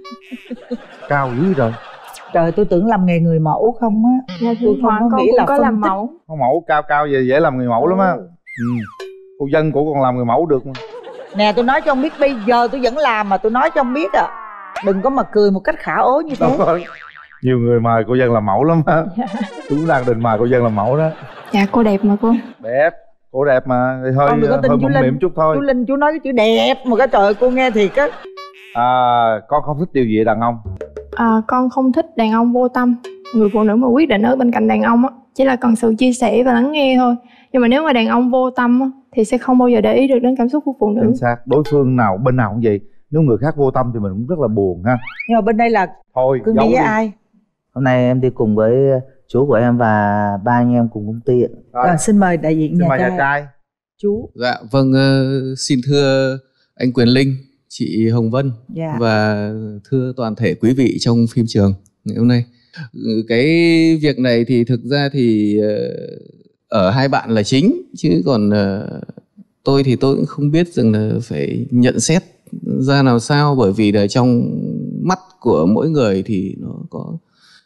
Cao dữ rồi. Trời, tôi tưởng làm nghề người mẫu không á. Dạ, tôi không có nghĩ là có làm mẫu. Con mẫu cao cao về dễ làm người mẫu ừ. lắm á. Ừ. Cô dân của con làm người mẫu được mà. Nè, tôi nói cho ông biết, bây giờ tôi vẫn làm mà tôi nói cho ông biết à. Đừng có mà cười một cách khả ố như thế. Nhiều người mời cô dân làm mẫu lắm á. Dạ. Chúng đang định mời cô dân làm mẫu đó. Dạ cô đẹp mà cô. Đẹp, cô đẹp mà. Thì hơi hơi mụn miệng chút thôi. Chú Linh, chú nói cái chữ đẹp mà cái trời cô nghe thiệt á. À, con không thích điều gì đàn ông? À, con không thích đàn ông vô tâm. Người phụ nữ mà quyết định ở bên cạnh đàn ông á chỉ là cần sự chia sẻ và lắng nghe thôi. Nhưng mà nếu mà đàn ông vô tâm á thì sẽ không bao giờ để ý được đến cảm xúc của phụ nữ. Chính xác, đối phương nào bên nào cũng vậy. Nếu người khác vô tâm thì mình cũng rất là buồn ha. Nhưng mà bên đây là thôi cưng đi với đi. Ai? Hôm nay em đi cùng với chú của em và ba anh em cùng công ty. Rồi. Rồi, xin mời đại diện xin nhà, mời trai. nhà trai. Chú. Dạ vâng, uh, xin thưa anh Quyền Linh, chị Hồng Vân yeah. và thưa toàn thể quý vị trong phim trường ngày hôm nay. Cái việc này thì thực ra thì uh, ở hai bạn là chính, chứ còn uh, tôi thì tôi cũng không biết rằng là phải nhận xét ra làm sao, bởi vì là trong mắt của mỗi người thì nó có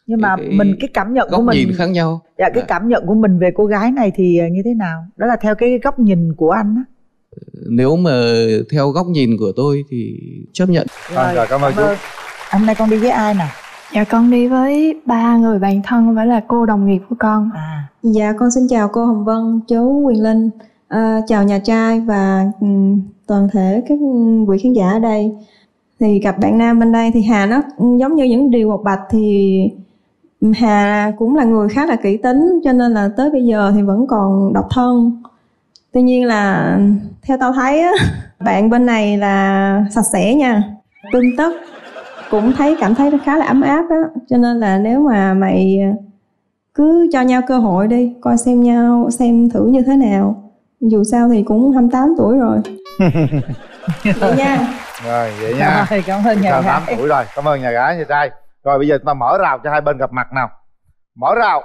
Nhưng mà cái, mình cái cảm nhận góc của mình nhìn khác nhau. Dạ, cái cảm nhận của mình về cô gái này thì như thế nào? Đó là theo cái góc nhìn của anh á. Nếu mà theo góc nhìn của tôi thì chấp nhận. Rồi, rồi cảm ơn chú. Hôm nay con đi với ai nè? Dạ con đi với ba người bạn thân và là cô đồng nghiệp của con. À. Dạ con xin chào cô Hồng Vân, chú Quyền Linh, à, chào nhà trai và um, toàn thể các quý khán giả ở đây. Thì gặp bạn nam bên đây thì Hà nó giống như những điều một bạch, thì Hà cũng là người khá là kỹ tính, cho nên là tới bây giờ thì vẫn còn độc thân. Tuy nhiên là theo tao thấy á, bạn bên này là sạch sẽ nha, tươm tất, cũng thấy cảm thấy nó khá là ấm áp đó. Cho nên là nếu mà mày cứ cho nhau cơ hội đi, coi xem nhau xem thử như thế nào. Dù sao thì cũng hai mươi tám tuổi rồi. Vậy nha. Rồi vậy nha. Rồi, cảm ơn nhà hai mươi tám gái. tuổi rồi, cảm ơn nhà gái nhà trai. Rồi bây giờ chúng ta mở rào cho hai bên gặp mặt nào. Mở rào.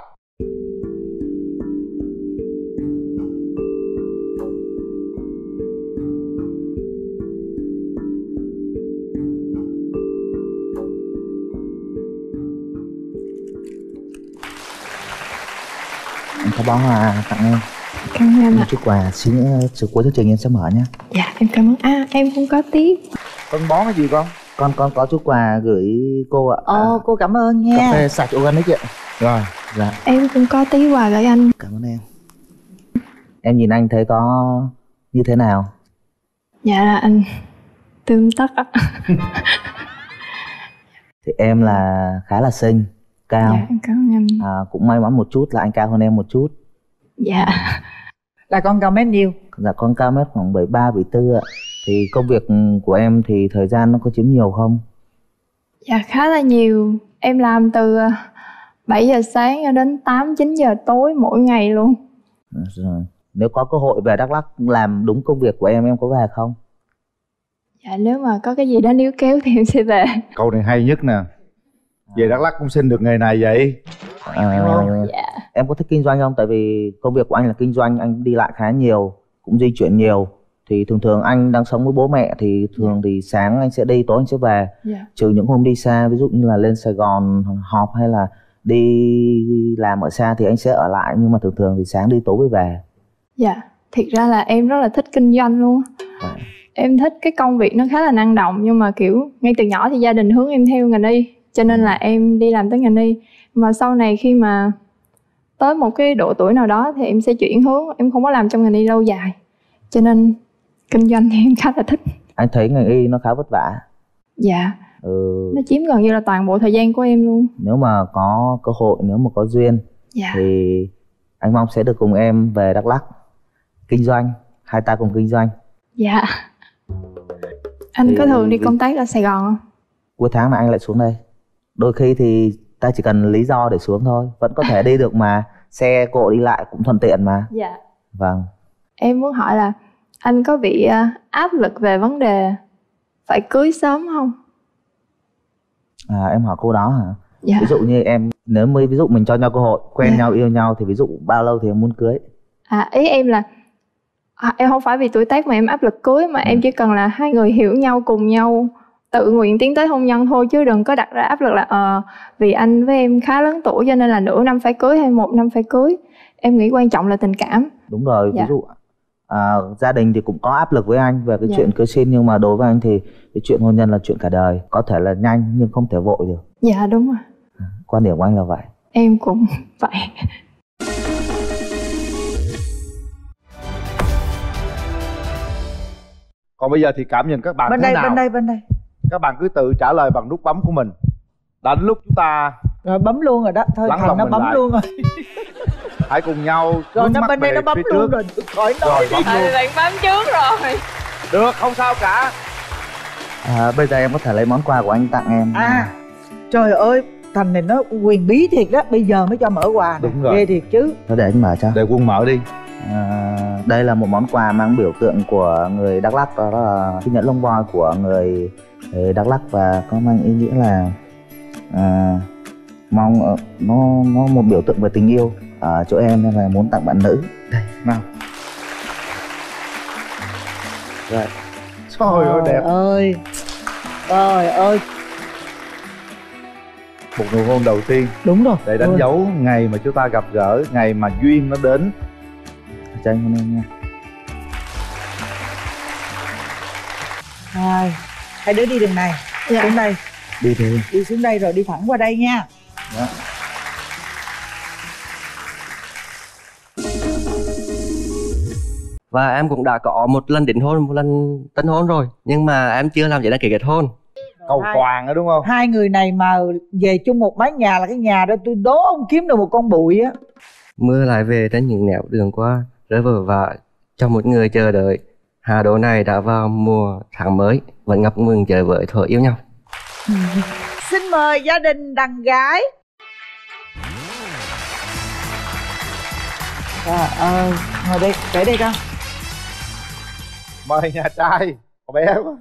Em có bó hoa tặng em. Cảm ơn anh Một ạ. chút quà xíu nữa, sự cuối chương trình em sẽ mở nhé. Dạ em cảm ơn. À em cũng có tiếp. Con bón cái gì con? Con con có chút quà gửi cô ạ. Ồ, cô cảm ơn nha. Cà phê sạch organic ạ. Rồi. Dạ. Em cũng có tí quà gửi anh. Cảm ơn em. Em nhìn anh thấy có như thế nào? Dạ là anh tươm tất á. Thì em là khá là xinh, cao. Dạ em cảm ơn anh. À, cũng may mắn một chút là anh cao hơn em một chút. Dạ. Là con cao mét nhiêu? Dạ con cao mét khoảng bảy ba, bảy tư ạ. Thì công việc của em thì thời gian nó có chiếm nhiều không? Dạ khá là nhiều. Em làm từ bảy giờ sáng cho đến tám, chín giờ tối mỗi ngày luôn. Rồi. Nếu có cơ hội về Đắk Lắk làm đúng công việc của em, em có về không? Dạ nếu mà có cái gì đó níu kéo thì em sẽ về. Câu này hay nhất nè. Về Đắk Lắk cũng xin được nghề này vậy. À, dạ. Em có thích kinh doanh không? Tại vì công việc của anh là kinh doanh, anh đi lại khá nhiều, cũng di chuyển nhiều. Thì thường thường anh đang sống với bố mẹ thì thường thì sáng anh sẽ đi, tối anh sẽ về. Dạ. Trừ những hôm đi xa, ví dụ như là lên Sài Gòn họp hay là đi làm ở xa thì anh sẽ ở lại. Nhưng mà thường thường thì sáng đi tối mới về. Dạ, thiệt ra là em rất là thích kinh doanh luôn. À. Em thích cái công việc nó khá là năng động, nhưng mà kiểu ngay từ nhỏ thì gia đình hướng em theo ngành y, cho nên là em đi làm tới ngành y. Mà sau này khi mà tới một cái độ tuổi nào đó thì em sẽ chuyển hướng, em không có làm trong ngành y lâu dài. Cho nên kinh doanh thì em khá là thích. Anh thấy ngành y nó khá vất vả. Dạ. Ừ. Nó chiếm gần như là toàn bộ thời gian của em luôn. Nếu mà có cơ hội, nếu mà có duyên, dạ, thì anh mong sẽ được cùng em về Đắk Lắk kinh doanh, hai ta cùng kinh doanh. Dạ. Anh Thì- có thường đi công tác ở Sài Gòn không? Cuối tháng này anh lại xuống đây. Đôi khi thì ta chỉ cần lý do để xuống thôi, vẫn có thể đi được mà, xe cộ đi lại cũng thuận tiện mà. Dạ. Vâng. Em muốn hỏi là anh có bị ờ, áp lực về vấn đề phải cưới sớm không? À, em hỏi câu đó hả? Dạ. Ví dụ như em, nếu mới ví dụ mình cho nhau cơ hội, quen Dạ. nhau, yêu nhau thì ví dụ bao lâu thì em muốn cưới? À, ý em là à, em không phải vì tuổi tác mà em áp lực cưới, mà em chỉ cần là hai người hiểu nhau, cùng nhau tự nguyện tiến tới hôn nhân thôi, chứ đừng có đặt ra áp lực là ờ vì anh với em khá lớn tuổi cho nên là nửa năm phải cưới hay một năm phải cưới. Em nghĩ quan trọng là tình cảm. Đúng rồi, Dạ. ví dụ à, gia đình thì cũng có áp lực với anh về cái Dạ. chuyện cưới xin, nhưng mà đối với anh thì cái chuyện hôn nhân là chuyện cả đời, có thể là nhanh nhưng không thể vội được. Dạ đúng rồi. Quan điểm của anh là vậy. Em cũng vậy. Còn bây giờ thì cảm nhận các bạn Bên thế đây, nào? bên đây, bên đây. Các bạn cứ tự trả lời bằng nút bấm của mình. Đến lúc chúng ta Rồi bấm luôn rồi đó. Thôi lắng thằng lòng nó mình bấm lại. luôn rồi. hãy cùng nhau Rồi hướng nó mắt bên đây về nó bấm phía luôn trước. rồi. Khỏi nói. Rồi bấm luôn. bạn bấm trước rồi. Được, không sao cả. À, bây giờ em có thể lấy món quà của anh tặng em. À, trời ơi, Thành này nó quyền bí thiệt đó. Bây giờ mới cho mở quà nè. Đúng rồi. Ghê thiệt chứ. Thôi để anh mở cho. Để Quân mở đi. À, đây là một món quà mang biểu tượng của người Đắk Lắk, đó là chiếc nhẫn lông voi của người, người Đắk Lắk, và có mang ý nghĩa là à, mong ờ, nó nó một biểu tượng về tình yêu ở chỗ em, nên là muốn tặng bạn nữ. Đây, nào. Rồi. Trời ơi đẹp. ơi. Trời ơi. một nụ hôn đầu tiên. Đúng rồi. Để đánh ừ. dấu ngày mà chúng ta gặp gỡ, ngày mà duyên nó đến. Chào anh em nha. Rồi, hai đứa đi đường này. Dạ. Xuống đây. Đi thôi. Đi xuống đây rồi đi thẳng qua đây nha. Dạ. Và em cũng đã có một lần đính hôn, một lần tân hôn rồi, nhưng mà em chưa làm giấy đăng ký kết hôn. Cầu toàn đó đúng không? Hai người này mà về chung một mái nhà là cái nhà đó tôi đố ông kiếm được một con bụi á. Mưa lại về trên những nẻo đường qua, rơi vỡ vả cho một người chờ đợi. Hà Đô này đã vào mùa tháng mới, vẫn ngập ngừng chờ vợ thuở yêu nhau. Xin mời gia đình đàn gái. Trời ơi, ngồi đây, kể đây con. Mời nhà trai, con bé quá.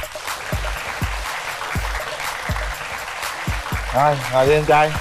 Rồi, ngồi đi anh trai.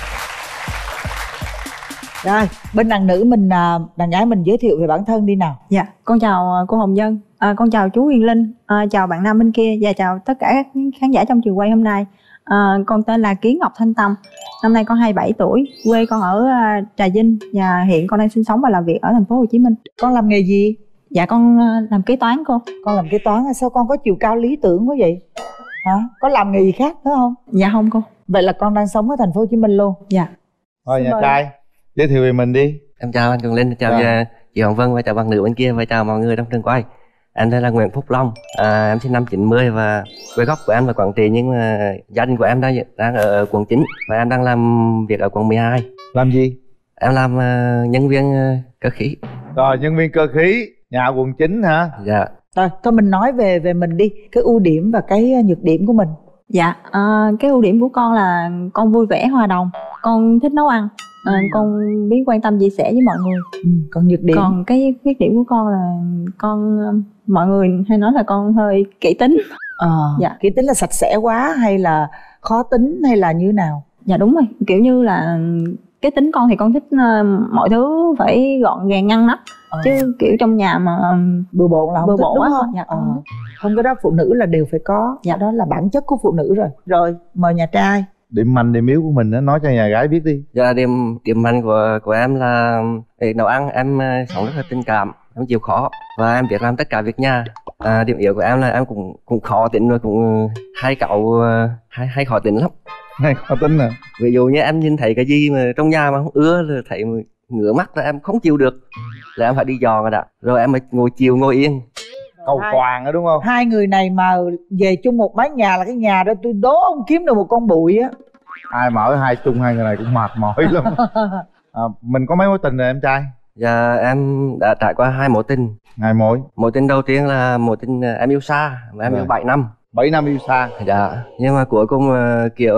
Rồi, bên đàn nữ mình, đàn gái mình giới thiệu về bản thân đi nào. Dạ, con chào cô Hồng Vân, à, con chào chú Huyền Linh, à, chào bạn nam bên kia và chào tất cả các khán giả trong trường quay hôm nay. À, con tên là Kiến Ngọc Thanh Tâm, năm nay con hai mươi bảy tuổi, quê con ở uh, Trà Vinh và hiện con đang sinh sống và làm việc ở thành phố Hồ Chí Minh. Con làm nghề gì? Dạ con uh, làm kế toán cô. Con làm kế toán, sao con có chiều cao lý tưởng quá vậy? Hả? Có làm nghề gì khác nữa không? Dạ không cô. Vậy là con đang sống ở thành phố Hồ Chí Minh luôn? Dạ. Thôi nhà trai, giới thiệu về mình đi. Em chào anh Cường Linh, chào dạ. chị Hồng Vân và chào bạn nữ bên kia và chào mọi người trong trường quay. Em tên là Nguyễn Phúc Long, à, em sinh năm chín mươi và quê gốc của em là Quảng Trị, nhưng mà gia đình của em đang đang ở quận chín và em đang làm việc ở quận mười hai. Làm gì? Em làm uh, nhân viên uh, cơ khí. Rồi, nhân viên cơ khí, nhà quận chín hả? Dạ. Rồi, thôi mình nói về về mình đi, cái ưu điểm và cái nhược điểm của mình. Dạ, à, cái ưu điểm của con là con vui vẻ hòa đồng, con thích nấu ăn, à, con biết quan tâm chia sẻ với mọi người. Ừ, còn nhược điểm? Còn cái khuyết điểm của con là con, mọi người hay nói là con hơi kỹ tính. À, dạ. Kỹ tính là sạch sẽ quá hay là khó tính hay là như nào? Dạ đúng rồi, kiểu như là cái tính con thì con thích uh, mọi thứ phải gọn gàng ngăn nắp. À. Chứ kiểu trong nhà mà bừa bộn là không bừa thích, bộn đúng quá không? Dạ, à. Không, cái đó phụ nữ là đều phải có. Dạ, đó là bản chất của phụ nữ rồi. Rồi, mời nhà trai. Điểm mạnh, điểm yếu của mình đó, nói cho nhà gái biết đi. Dạ, điểm điểm mạnh của của em là việc nấu ăn. Em sống rất là tình cảm, em chịu khó và em biết làm tất cả việc nhà. À, điểm yếu của em là em cũng cũng khó tính rồi cũng hay cậu hay hay khó tính lắm. Hay khó tính à? Ví dụ như em nhìn thấy cái gì mà trong nhà mà không ưa là thấy ngửa mắt là em không chịu được, là em phải đi dò rồi đã, rồi em mới ngồi chiều ngồi yên. Cầu toàn đó đúng không? Hai người này mà về chung một mái nhà là cái nhà đó tôi đố ông kiếm được một con bụi á. Ai mà ở hai chung hai người này cũng mệt mỏi lắm. À, mình có mấy mối tình rồi em trai? Dạ em đã trải qua hai mối tình. Hai mối? Mối tình đầu tiên là mối tình em yêu xa, và em rồi. yêu bảy năm. bảy năm yêu xa? Dạ, nhưng mà cuối cùng kiểu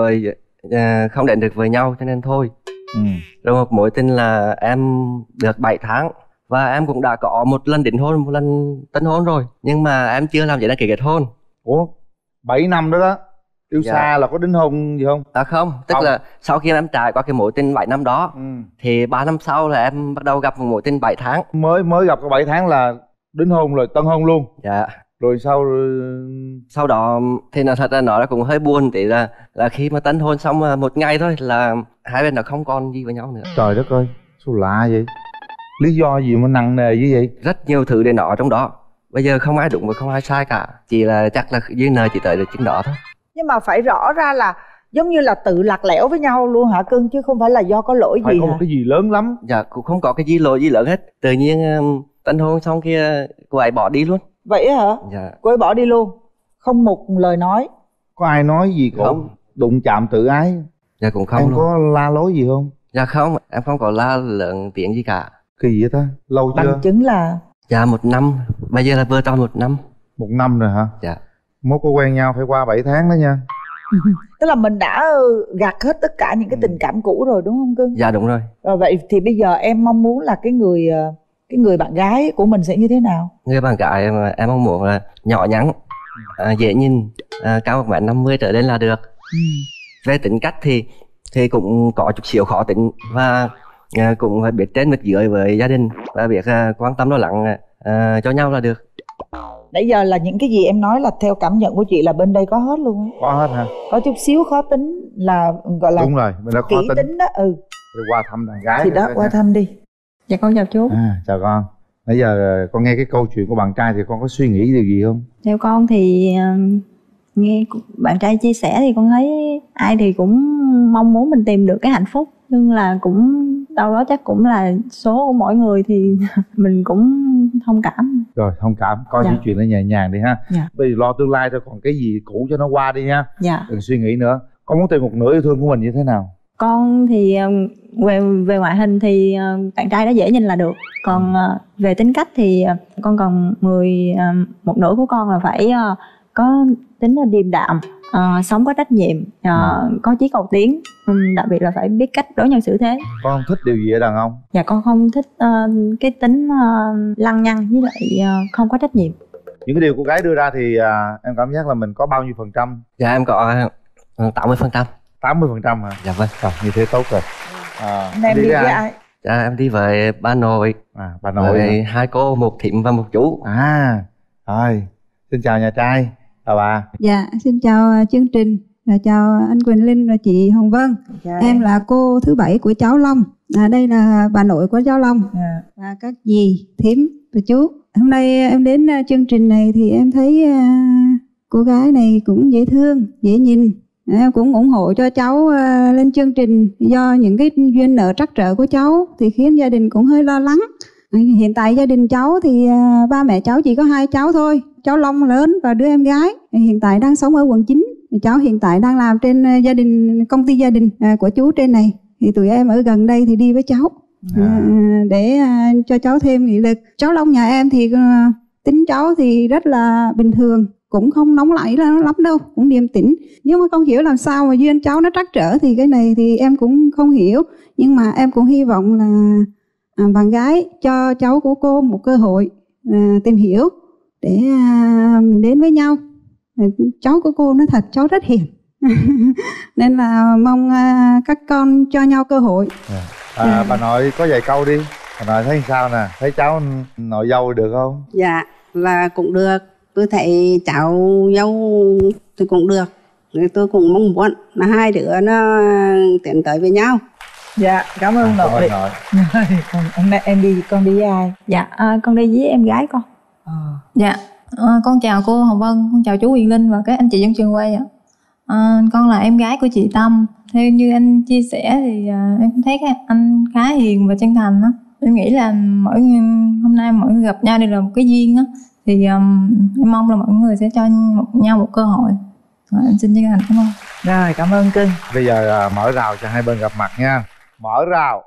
uh, không đến được với nhau cho nên thôi. Ừ. Rồi một mối tình là em được bảy tháng và em cũng đã có một lần đính hôn, một lần tân hôn rồi, nhưng mà em chưa làm giấy đăng ký kết hôn. Ủa, bảy năm đó đó yêu dạ. xa là có đính hôn gì không? À không, tức không. là sau khi em trải qua cái mối tình bảy năm đó, ừ. thì ba năm sau là em bắt đầu gặp một mối tình bảy tháng. Mới mới gặp có bảy tháng là đính hôn rồi, tân hôn luôn. Dạ. Rồi sau sau đó thì nó thật ra nó cũng hơi buồn, tí là là khi mà tân hôn xong một ngày thôi là hai bên nó không còn gì với nhau nữa. Trời đất ơi, sao lạ vậy? Lý do gì mà nặng nề như vậy? Rất nhiều thứ để nọ trong đó. Bây giờ không ai đúng và không ai sai cả, chỉ là chắc là duyên nơi chỉ tới được chừng đó thôi. Nhưng mà phải rõ ra là giống như là tự lạc lẽo với nhau luôn hả cưng, chứ không phải là do có lỗi phải gì có hả? Một cái gì lớn lắm. Dạ cũng không có cái gì lỗi gì lớn hết. Tự nhiên um, tân hôn xong kia cô ấy bỏ đi luôn. Vậy hả? Dạ. Cô ấy bỏ đi luôn, không một lời nói? Có ai nói gì cổ không. Đụng chạm tự ái? Dạ cũng không. Em luôn. có la lối gì không? Dạ không, em không có la lớn tiếng gì cả. Kỳ vậy ta? Lâu chưa? Bằng chứng là? Dạ một năm, bây giờ là vừa tròn một năm. Một năm rồi hả? Dạ. Mốt có quen nhau phải qua bảy tháng đó nha. Tức là mình đã gạt hết tất cả những cái tình cảm cũ rồi đúng không cưng? Dạ đúng rồi. Rồi vậy thì bây giờ em mong muốn là cái người cái người bạn gái của mình sẽ như thế nào? Người bạn gái mà em mong muốn là nhỏ nhắn, à, dễ nhìn, à, cao một mét năm mươi trở lên là được. Ừ. Về tính cách thì thì cũng có chút xíu khó tính và à, cũng phải biết trên biết dưới với gia đình và biết à, quan tâm lo lắng à, cho nhau là được. Nãy giờ là những cái gì em nói là theo cảm nhận của chị là bên đây có hết luôn á. Có hết hả? Có chút xíu khó tính là gọi là Đúng rồi, bên đó khó kỹ tính. tính đó. Ừ. Rồi qua thăm đàn gái. Thì đó, qua thăm đi. Dạ con chào chú. À, chào con. Nãy giờ con nghe cái câu chuyện của bạn trai thì con có suy nghĩ điều gì không? Theo con thì uh, nghe bạn trai chia sẻ thì con thấy ai thì cũng mong muốn mình tìm được cái hạnh phúc, nhưng là cũng đâu đó chắc cũng là số của mỗi người thì mình cũng thông cảm. Rồi thông cảm, coi Dạ. những chuyện nó nhẹ nhàng đi ha. Dạ. Bây giờ lo tương lai thôi, còn cái gì cũ cho nó qua đi ha. Dạ. Đừng suy nghĩ nữa. Con muốn tìm một nửa yêu thương của mình như thế nào? Con thì uh, về về ngoại hình thì uh, bạn trai đó dễ nhìn là được, còn uh, về tính cách thì uh, con còn người uh, một nửa của con là phải uh, có tính là điềm đạm, uh, sống có trách nhiệm, uh, có chí cầu tiến, um, đặc biệt là phải biết cách đối nhân xử thế. Con thích điều gì ở đàn ông? Dạ con không thích uh, cái tính uh, lăng nhăng với lại uh, không có trách nhiệm. Những cái điều cô gái đưa ra thì à, em cảm giác là mình có bao nhiêu phần trăm? Dạ em có tám mươi phần trăm. Tám mươi phần trăm hả? Dạ vâng. Rồi, như thế tốt rồi. À, Em đi với ai? Dạ em đi với ba nội. À, bà nội với hả? hai cô, một thím và một chú. À, rồi. Xin chào nhà trai. Chào bà. Dạ, xin chào uh, chương trình, và chào anh Quỳnh Linh và chị Hồng Vân. Dạ, em là cô thứ bảy của cháu Long. À, đây là bà nội của cháu Long. Dạ. Và các dì, thím và chú. Hôm nay em đến uh, chương trình này thì em thấy uh, cô gái này cũng dễ thương, dễ nhìn. Em cũng ủng hộ cho cháu uh, lên chương trình, do những cái duyên nợ trắc trở của cháu thì khiến gia đình cũng hơi lo lắng. Hiện tại gia đình cháu thì uh, ba mẹ cháu chỉ có hai cháu thôi, cháu Long lớn và đứa em gái. Hiện tại đang sống ở quận chín. Cháu hiện tại đang làm trên uh, gia đình công ty gia đình uh, của chú trên này. Thì tụi em ở gần đây thì đi với cháu à. uh, để uh, cho cháu thêm nghị lực. Cháu Long nhà em thì uh, tính cháu thì rất là bình thường, cũng không nóng nảy lắm đâu, cũng điềm tĩnh. Nhưng mà không hiểu làm sao mà duyên cháu nó trắc trở thì cái này thì em cũng không hiểu. Nhưng mà em cũng hy vọng là à, bạn gái cho cháu của cô một cơ hội à, tìm hiểu để à, mình đến với nhau. À, cháu của cô nói thật cháu rất hiền. Nên là mong à, các con cho nhau cơ hội. À, à, bà nội có vài câu đi. Bà nội thấy sao nè? Thấy cháu nội dâu được không? Dạ là cũng được. Tôi thấy cháu dâu thì cũng được. Tôi cũng mong muốn là hai đứa nó tiến tới với nhau. Dạ cảm ơn à, nội. nội. Còn hôm nay em đi con đi với ai? Dạ à, con đi với em gái con. À. Dạ à, con chào cô Hồng Vân, con chào chú Huyền Linh và các anh chị trong trường quay ạ. À, con là em gái của chị Tâm. Theo như anh chia sẻ thì à, em thấy anh khá hiền và chân thành đó. Em nghĩ là mỗi hôm nay mọi người gặp nhau đều là một cái duyên đó. Thì um, em mong là mọi người sẽ cho một, nhau một cơ hội. Rồi, em xin chân thành cảm ơn. Rồi cảm ơn cưng. Bây giờ à, mở rào cho hai bên gặp mặt nha. Mở rào.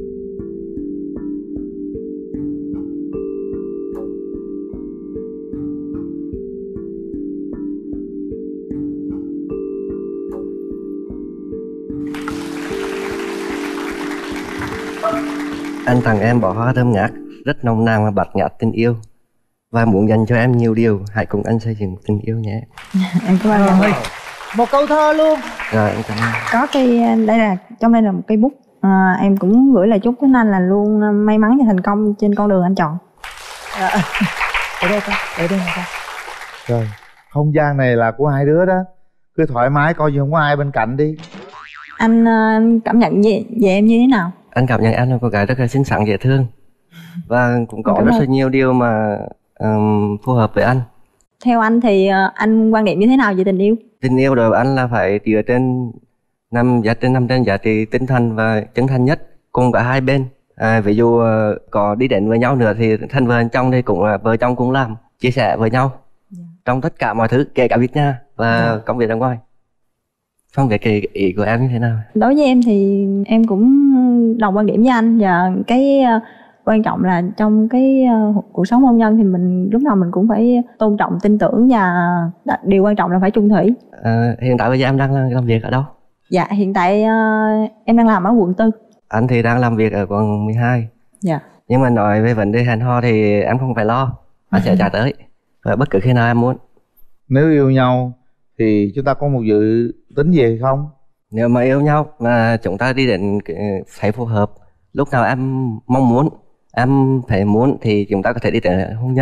Anh tặng em bó hoa thơm ngát, rất nồng nàn và bạt ngát tình yêu. Và muốn dành cho em nhiều điều, hãy cùng anh xây dựng tình yêu nhé. Em cảm ơn em. Một câu thơ luôn. Rồi em cảm ơn. Có cái đây là trong đây là một cây bút. À, em cũng gửi lời chúc đến anh là luôn may mắn và thành công trên con đường anh chọn. À, ở đây con, ở đây con. Rồi, không gian này là của hai đứa đó. Cứ thoải mái coi như không có ai bên cạnh đi. Anh uh, cảm nhận về, về em như thế nào? Anh cảm nhận em là cô gái rất là xinh xắn dễ thương. Và cũng có rất là nhiều điều mà um, phù hợp với anh. Theo anh thì uh, anh quan điểm như thế nào về tình yêu? Tình yêu đối với anh là phải dựa trên năm giá trên năm trên giá trị tinh thần và chân thành nhất cùng cả hai bên. À, ví dụ uh, có đi đến với nhau nữa thì thân vợ chồng thì cũng là vợ chồng cũng làm chia sẻ với nhau yeah. trong tất cả mọi thứ, kể cả việc nhà và yeah. công việc ra ngoài. Không biết cái ý của em như thế nào? Đối với em thì em cũng đồng quan điểm với anh, và cái uh, quan trọng là trong cái uh, cuộc sống hôn nhân thì mình lúc nào mình cũng phải tôn trọng, tin tưởng, và điều quan trọng là phải chung thủy. À, hiện tại bây giờ em đang làm việc ở đâu? Dạ hiện tại uh, em đang làm ở quận tư. Anh thì đang làm việc ở quận mười hai. Dạ. Nhưng mà nói về vấn đề hẹn hò thì em không phải lo, anh sẽ trả tới và bất cứ khi nào em muốn. Nếu yêu nhau thì chúng ta có một dự tính gì hay không? Nếu mà yêu nhau mà chúng ta đi đến phải phù hợp, lúc nào em mong muốn, em phải muốn thì chúng ta có thể đi đến hôn nhân.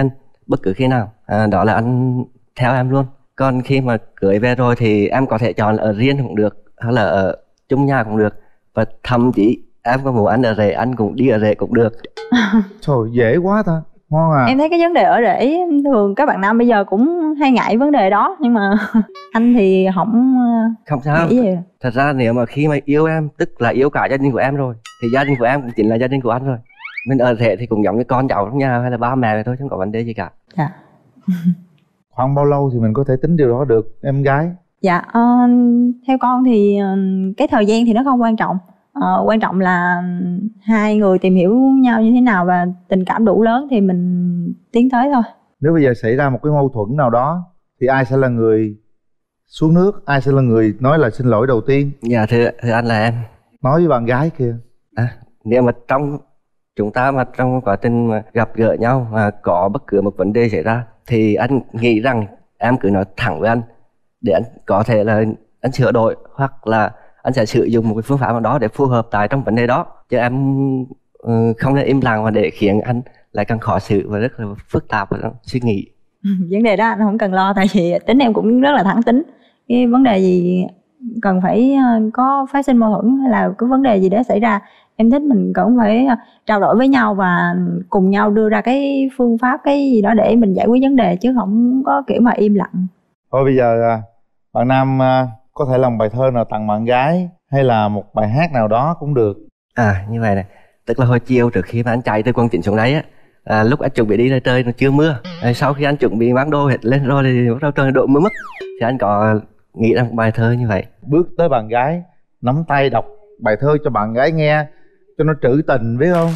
bất cứ khi nào, à, đó là anh theo em luôn. Còn khi mà cưới về rồi thì em có thể chọn ở riêng cũng được, hay là ở chung nhà cũng được, và thậm chí em có muốn ăn ở rể anh cũng đi ở rể cũng được. Trời, dễ quá ta, ngon à. Em thấy cái vấn đề ở rể thường các bạn nam bây giờ cũng hay ngại vấn đề đó, nhưng mà anh thì không không sao. nghĩ gì. Thật ra nếu mà khi mà yêu em tức là yêu cả gia đình của em rồi, thì gia đình của em cũng chính là gia đình của anh rồi. Mình ở rể thì cũng giống như con cháu trong nhà hay là ba mẹ vậy thôi, không có vấn đề gì cả. Dạ. Khoảng bao lâu thì mình có thể tính điều đó được em gái? Dạ, uh, theo con thì uh, cái thời gian thì nó không quan trọng. Uh, quan trọng là hai người tìm hiểu nhau như thế nào và tình cảm đủ lớn thì mình tiến tới thôi. Nếu bây giờ xảy ra một cái mâu thuẫn nào đó thì ai sẽ là người xuống nước, ai sẽ là người nói là xin lỗi đầu tiên? Dạ thưa, thưa anh là em. Nói với bạn gái kia. À, nếu mà trong chúng ta mà trong quá trình mà gặp gỡ nhau mà có bất cứ một vấn đề xảy ra thì anh nghĩ rằng em cứ nói thẳng với anh để anh có thể là anh sửa đổi, hoặc là anh sẽ sử dụng một cái phương pháp nào đó để phù hợp tại trong vấn đề đó, chứ em uh, không nên im lặng mà để khiến anh lại càng khó xử và rất là phức tạp và suy nghĩ. Vấn đề đó anh không cần lo, tại vì tính em cũng rất là thẳng tính. Cái vấn đề gì cần phải có phát sinh mâu thuẫn hay là cái vấn đề gì đó xảy ra, em thích mình cũng phải trao đổi với nhau và cùng nhau đưa ra cái phương pháp cái gì đó để mình giải quyết vấn đề, chứ không có kiểu mà im lặng. Thôi bây giờ bạn nam có thể làm bài thơ nào tặng bạn gái hay là một bài hát nào đó cũng được. À như vậy này, tức là hồi chiều trước khi mà anh chạy từ Quận Chín xuống đấy á, à, lúc anh chuẩn bị đi ra trời nó chưa mưa, à, sau khi anh chuẩn bị mang đồ hết lên rồi thì bắt đầu trời đổ mưa mất, thì anh có nghĩ ra một bài thơ như vậy. Bước tới bạn gái, nắm tay đọc bài thơ cho bạn gái nghe cho nó trữ tình, biết không?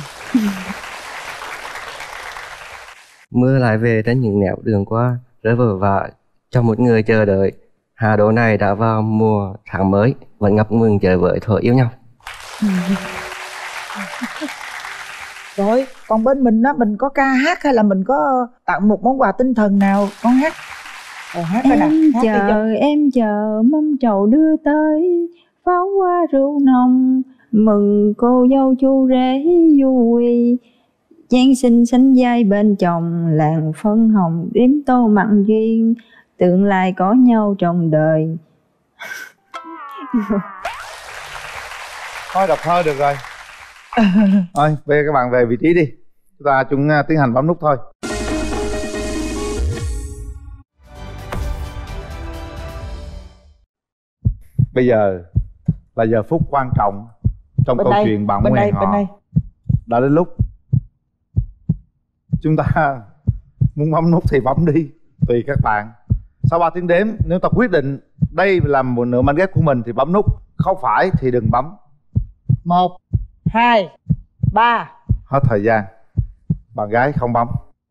Mưa lại về trên những nẻo đường qua, rơi vỡ vả cho một người chờ đợi. Hà Đô này đã vào mùa tháng mới, vẫn ngập ngừng chờ với thuở yêu nhau. Rồi, còn bên mình á, mình có ca hát hay là mình có tặng một món quà tinh thần nào con hát? Rồi, hát cái nào? Em Hát chờ, em chờ mâm trầu đưa tới, pháo hoa rượu nồng, mừng cô dâu chu rể vui. Giáng sinh sánh vai bên chồng, làng phân hồng đếm tô mặn duyên, tương lai có nhau trong đời. Thôi đọc thơ được rồi. Thôi bây giờ các bạn về vị trí đi, chúng ta chúng tiến hành bấm nút thôi. Bây giờ là giờ phút quan trọng trong bên câu đây, chuyện bạn bên muốn đây, hẹn hò. bên đây. Đã đến lúc chúng ta muốn bấm nút thì bấm đi, tùy các bạn. Sau ba tiếng đếm, nếu ta quyết định đây là một nửa mảnh ghép của mình thì bấm nút, không phải thì đừng bấm. Một, hai, ba. Hết thời gian. Bạn gái không bấm.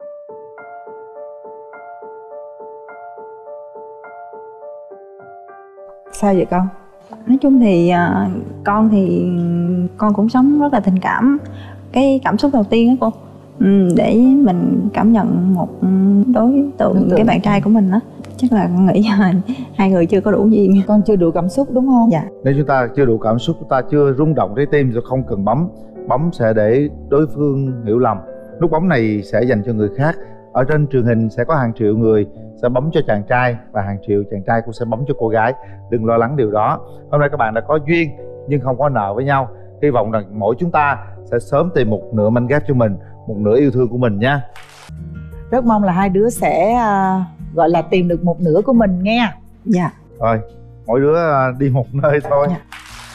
Sao vậy con? Nói chung thì uh, con thì con cũng sống rất là tình cảm. Cái cảm xúc đầu tiên á cô, ừ, để mình cảm nhận một đối tượng, đối tượng cái bạn trai của mình á, chắc là con nghĩ là hai người chưa có đủ duyên. Con chưa đủ cảm xúc đúng không? Dạ. Nếu chúng ta chưa đủ cảm xúc, chúng ta chưa rung động trái tim thì không cần bấm. Bấm sẽ để đối phương hiểu lầm. Nút bấm này sẽ dành cho người khác. Ở trên truyền hình sẽ có hàng triệu người sẽ bấm cho chàng trai và hàng triệu chàng trai cũng sẽ bấm cho cô gái. Đừng lo lắng điều đó. Hôm nay các bạn đã có duyên nhưng không có nợ với nhau. Hy vọng rằng mỗi chúng ta sẽ sớm tìm một nửa manh ghép cho mình, một nửa yêu thương của mình nha. Rất mong là hai đứa sẽ uh, gọi là tìm được một nửa của mình nghe. Dạ. Rồi, mỗi đứa uh, đi một nơi thôi. Dạ.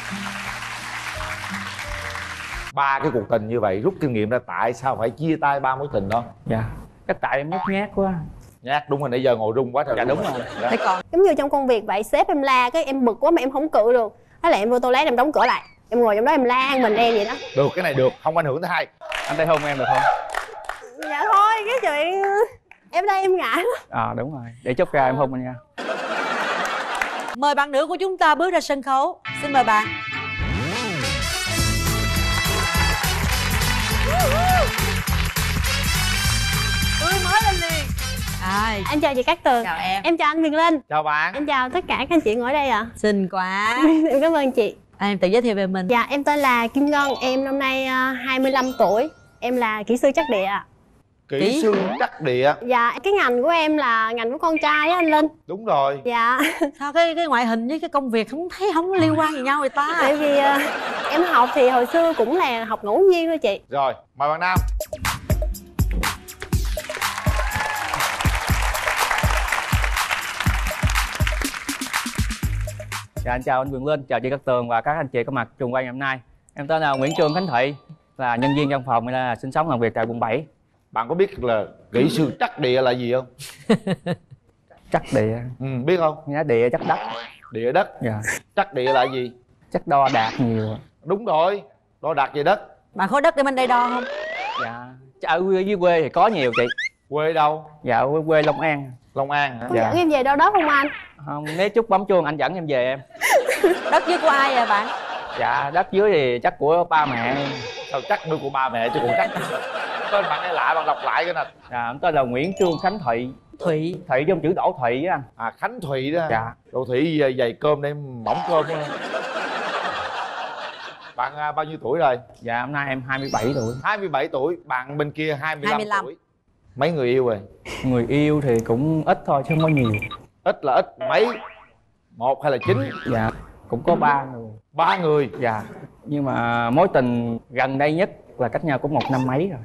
Ba cái cuộc tình như vậy rút kinh nghiệm ra tại sao phải chia tay ba mối tình đó? Dạ, chắc tại em nhút nhát quá. Nhát đúng rồi, nãy giờ ngồi rung quá trời. Dạ đúng rồi. Dạ. Thế còn giống như trong công việc vậy, sếp em la cái em bực quá mà em không cự được, thế là em vô toilet em đóng cửa lại, em ngồi trong đó em la mình em vậy đó. Được, cái này được, không ảnh hưởng tới hai. Anh thấy hôn em được không? Dạ thôi, cái chuyện em đây em ngại lắm. À đúng rồi, để chốc ra em hôn anh nha. Mời bạn nữ của chúng ta bước ra sân khấu. Xin mời bạn. Tươi mới lên liền. À, em chào chị Cát Tường. Chào em. Em chào anh Quyền Linh. Chào bạn. Em chào tất cả các anh chị ngồi ở đây ạ. À. Xinh quá. Em cảm ơn chị. À, em tự giới thiệu về mình. Dạ, em tên là Kim Ngân, em năm nay uh, hai mươi lăm tuổi. Em là kỹ sư trắc địa ạ. Kỹ sư trắc địa. Dạ, cái ngành của em là ngành của con trai á anh Linh. Đúng rồi. Dạ. Sao cái cái ngoại hình với cái công việc không thấy không có liên quan gì nhau người ta? Tại vì uh, em học thì hồi xưa cũng là học ngẫu nhiên thôi chị. Rồi, mời bạn Nam. Dạ, anh chào anh Quyền Linh, chào chị Cát Tường và các anh chị có mặt trường quay ngày hôm nay. Em tên là Nguyễn Trương Khánh Thị, là nhân viên văn phòng, là sinh sống làm việc tại quận bảy. Bạn có biết là kỹ sư trắc địa là gì không? Trắc địa. Ừ, biết không? Nghe địa chắc đất. Địa đất. Dạ. Trắc địa là gì? Chắc đo đạc nhiều. Đúng rồi, đo đạc về đất. Bạn khối đất để bên đây đo không? Dạ. Ở dưới quê thì có nhiều chị. Quê đâu? Dạ, ở quê Long An. Long An hả? Có dẫn em về đâu đó không anh? Không, nếu chút bấm chuông anh dẫn em về em. Đất dưới của ai vậy bạn? Dạ, đất dưới thì chắc của ba mẹ. Sao chắc nuôi của ba mẹ chứ còn chắc. Tên bạn nghe lạ, bạn đọc lại cái nè. Dạ, em tên là Nguyễn Trương Khánh Thị. Thụy. Thị trong chữ Đỗ Thị á anh. À, Khánh Thụy đó. Dạ. Đỗ Thị dày, dày cơm đem mỏng cơm đó. Bạn à, bao nhiêu tuổi rồi? Dạ, hôm nay em hai mươi bảy tuổi. hai mươi bảy tuổi, bạn bên kia hai mươi lăm, hai mươi lăm tuổi. Mấy người yêu rồi? Người yêu thì cũng ít thôi chứ không có nhiều. Ít là ít mấy? Một hay là chín? Dạ, cũng có ba người. Ba người? Dạ. Nhưng mà mối tình gần đây nhất là cách nhau cũng một năm mấy rồi.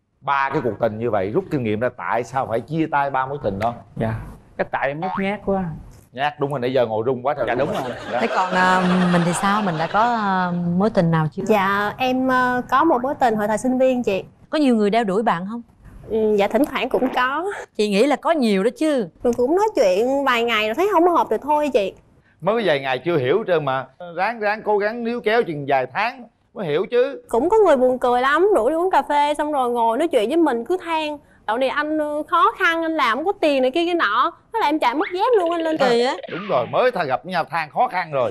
Ba cái cuộc tình như vậy rút kinh nghiệm ra tại sao phải chia tay ba mối tình đó? Dạ. Chắc tại em nhút nhát quá. Nhát đúng rồi, nãy giờ ngồi rung quá trời. Dạ đúng rồi. Dạ. Thế còn uh, mình thì sao? Mình đã có uh, mối tình nào chưa? Dạ, em uh, có một mối tình hồi thời sinh viên chị. Có nhiều người đeo đuổi bạn không? Ừ, dạ thỉnh thoảng cũng có. Chị nghĩ là có nhiều đó chứ. Mình cũng nói chuyện vài ngày rồi thấy không có hợp thì thôi chị. Mới vài ngày chưa hiểu trơn mà ráng ráng cố gắng níu kéo chừng vài tháng mới hiểu chứ. Cũng có người buồn cười lắm, rủ đi uống cà phê xong rồi ngồi nói chuyện với mình cứ than dạo này anh khó khăn, anh làm không có tiền này kia cái nọ. Thế là em chạy mất dép luôn anh Linh. Kỳ á. Đúng rồi, mới thay gặp nhau than khó khăn rồi.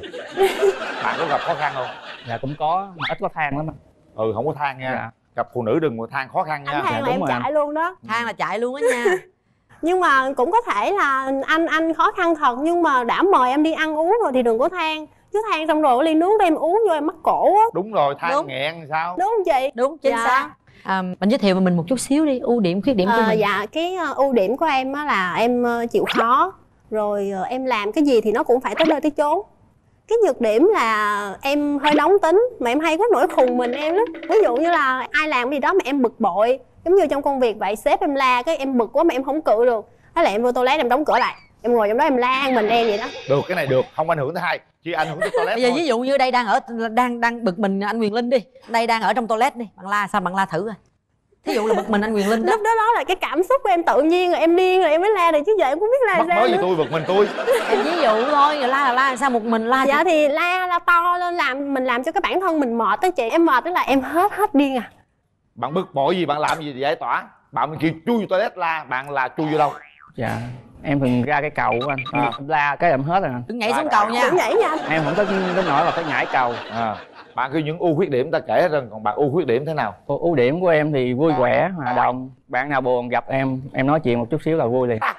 Bạn có gặp khó khăn không? Dạ cũng có, mà ít có than lắm. Ừ, không có than nha. Dạ. Gặp phụ nữ đừng mà than khó khăn nha. Anh than Dạ, là em rồi chạy anh. luôn đó. Than là chạy luôn á nha. Nhưng mà cũng có thể là anh anh khó khăn thật, nhưng mà đã mời em đi ăn uống rồi thì đừng có than. Chứ than xong rồi ly nước đem uống vô em mắc cổ á. Đúng rồi, than Đúng. nghẹn sao? Đúng không chị? Đúng, chính Dạ. xác. À, mình giới thiệu về mình một chút xíu đi, ưu điểm khuyết điểm của Ờ, mình. dạ cái uh, ưu điểm của em á là em uh, chịu khó. Rồi uh, em làm cái gì thì nó cũng phải tới nơi tới chốn. Cái nhược điểm là em hơi nóng tính, mà em hay có nỗi khùng mình em lắm. Ví dụ như là ai làm cái gì đó mà em bực bội, giống như trong công việc vậy, sếp em la cái em bực quá mà em không cự được, thế là em vô toilet em đóng cửa lại, em ngồi trong đó em la mình em vậy đó. Được, cái này được, không ảnh hưởng tới hai, chỉ ảnh hưởng tới toilet Bây giờ thôi. ví dụ như đây đang ở đang đang bực mình anh Quyền Linh đi, đây đang ở trong toilet đi, bạn la sao bạn la thử rồi. Thí dụ là bực mình anh Quyền Linh đó. Lúc đó đó là cái cảm xúc của em tự nhiên rồi em điên rồi em mới la được chứ vậy em cũng biết la Mắc sao mới gì nữa. tôi bực mình tôi. Em ví dụ thôi, rồi la là la sao một mình la. Dạ thì la la to lên làm mình làm cho cái bản thân mình mệt đó chị. Em mệt tức là em hết hết điên à. Bạn bực bội gì bạn làm gì để giải tỏa? Bạn mình kêu chui vô toilet la, bạn là chui vô đâu? Dạ. Em thường ra cái cầu của anh. À. Em la cái em hết rồi anh. Đừng nhảy xuống cầu nha. Đừng nhảy nha anh. Em không có đến nỗi là phải nhảy cầu. À. Bạn kêu những ưu khuyết điểm ta kể hết rồi, còn bạn ưu khuyết điểm thế nào? Ưu ưu điểm của em thì vui vẻ, hòa đồng. Bạn nào buồn gặp em, em nói chuyện một chút xíu là vui liền.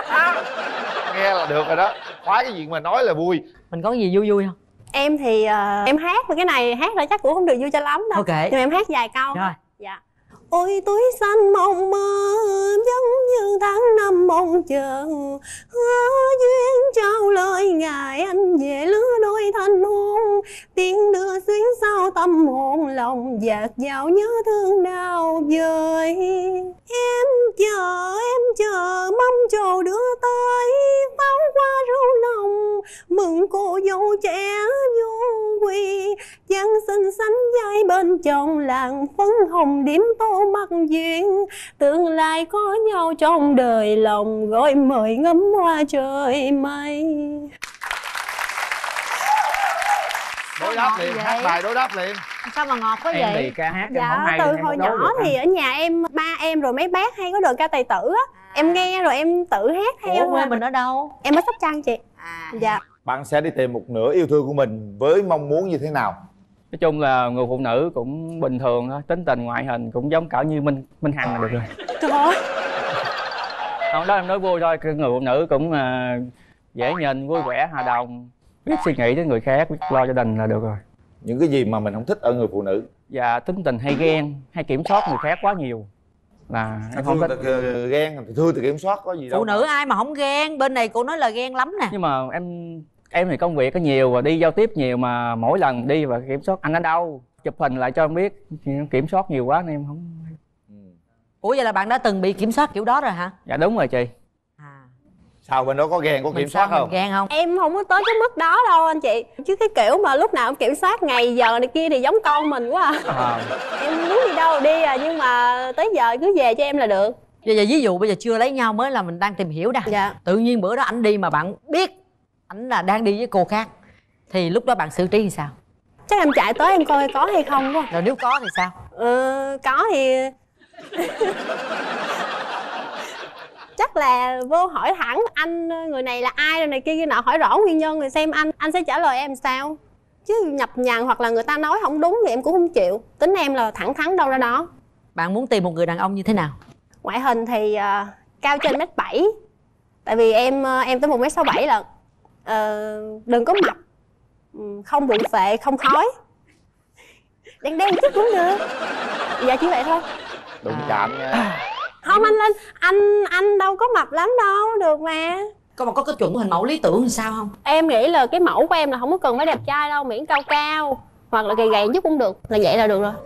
Nghe là được rồi đó. Khoái cái chuyện mà nói là vui. Mình có cái gì vui vui không? Em thì uh, em hát mà cái này hát là chắc cũng không được vui cho lắm đâu. Ok. Nhưng mà em hát vài câu. Rồi. Dạ. Ôi túi xanh mộng mơ giống như tháng năm mong chờ, hứa duyên trao lời ngày anh về lứa đôi thanh hôn, tiếng đưa xuyến sao tâm hồn lòng dạt dào nhớ thương đau vời. Em chờ em chờ mong chờ đưa tới pháo hoa rượu nồng, mừng cô dâu trẻ vô quy, giang xinh xắn vai bên chồng làng phấn hồng điểm tô mắt duyên, tương lai có nhau trong đời lòng gọi mời ngắm hoa trời mây. Đối đáp liền, hát bài đối đáp liền. Sao mà ngọt quá Em vậy? thì ca hát em Dạ không hay từ nên em hồi không đối nhỏ được thì anh. ở nhà em ba em rồi mấy bác hay có đờn ca tài tử á, em nghe rồi em tự hát theo. Ủa quê mình ở đâu? Em ở Sóc Trăng chị. Dạ. Bạn sẽ đi tìm một nửa yêu thương của mình với mong muốn như thế nào? Nói chung là người phụ nữ cũng bình thường thôi, tính tình ngoại hình cũng giống cả như Minh Minh Hằng là được rồi. Trời ơi. Không, đó em nói vui thôi, người phụ nữ cũng uh, dễ nhìn, vui vẻ, hòa đồng, biết suy nghĩ đến người khác, biết lo gia đình là được rồi. Những cái gì mà mình không thích ở người phụ nữ? Và tính tình hay ghen, hay kiểm soát người khác quá nhiều là em Anh không thương thích. tự ghen, thương tự kiểm soát có gì đâu. Phụ nữ ai mà không ghen, bên này cô nói là ghen lắm nè. Nhưng mà em em thì công việc có nhiều và đi giao tiếp nhiều, mà mỗi lần đi và kiểm soát anh ở đâu, chụp hình lại cho em biết, kiểm soát nhiều quá nên em không. Ủa vậy là bạn đã từng bị kiểm soát kiểu đó rồi hả? Dạ đúng rồi chị. Sao bên đó có ghen, có kiểm soát không? Ghen không? Em không có tới cái mức đó đâu anh chị. Chứ cái kiểu mà lúc nào cũng kiểm soát ngày giờ này kia thì giống con mình quá à. À. Em muốn đi đâu đi à, nhưng mà tới giờ cứ về cho em là được. Bây giờ ví dụ bây giờ chưa lấy nhau mới là mình đang tìm hiểu đã. Dạ. Tự nhiên bữa đó ảnh đi mà bạn biết ảnh là đang đi với cô khác, thì lúc đó bạn xử trí thì sao? Chắc em chạy tới em coi có hay không quá. Rồi nếu có thì sao? Ờ, có thì chắc là vô hỏi thẳng anh người này là ai rồi này kia kia nọ, hỏi rõ nguyên nhân rồi xem anh anh sẽ trả lời em sao. Chứ nhập nhằng hoặc là người ta nói không đúng thì em cũng không chịu. Tính em là thẳng thắn đâu ra đó. Bạn muốn tìm một người đàn ông như thế nào? Ngoại hình thì uh, cao trên mét bảy. Tại vì em uh, em tới một mét sáu bảy lận. Uh, đừng có mập, không bụng phệ, không khói, đen đen chút cũng được. Dạ chỉ vậy thôi. Đụng chạm nha. Không anh Linh, anh anh đâu có mập lắm đâu, được mà. Có mà có cái chuẩn hình mẫu lý tưởng thì sao không? Em nghĩ là cái mẫu của em là không có cần phải đẹp trai đâu, miễn cao cao hoặc là gầy gầy chút cũng được, là vậy là được rồi.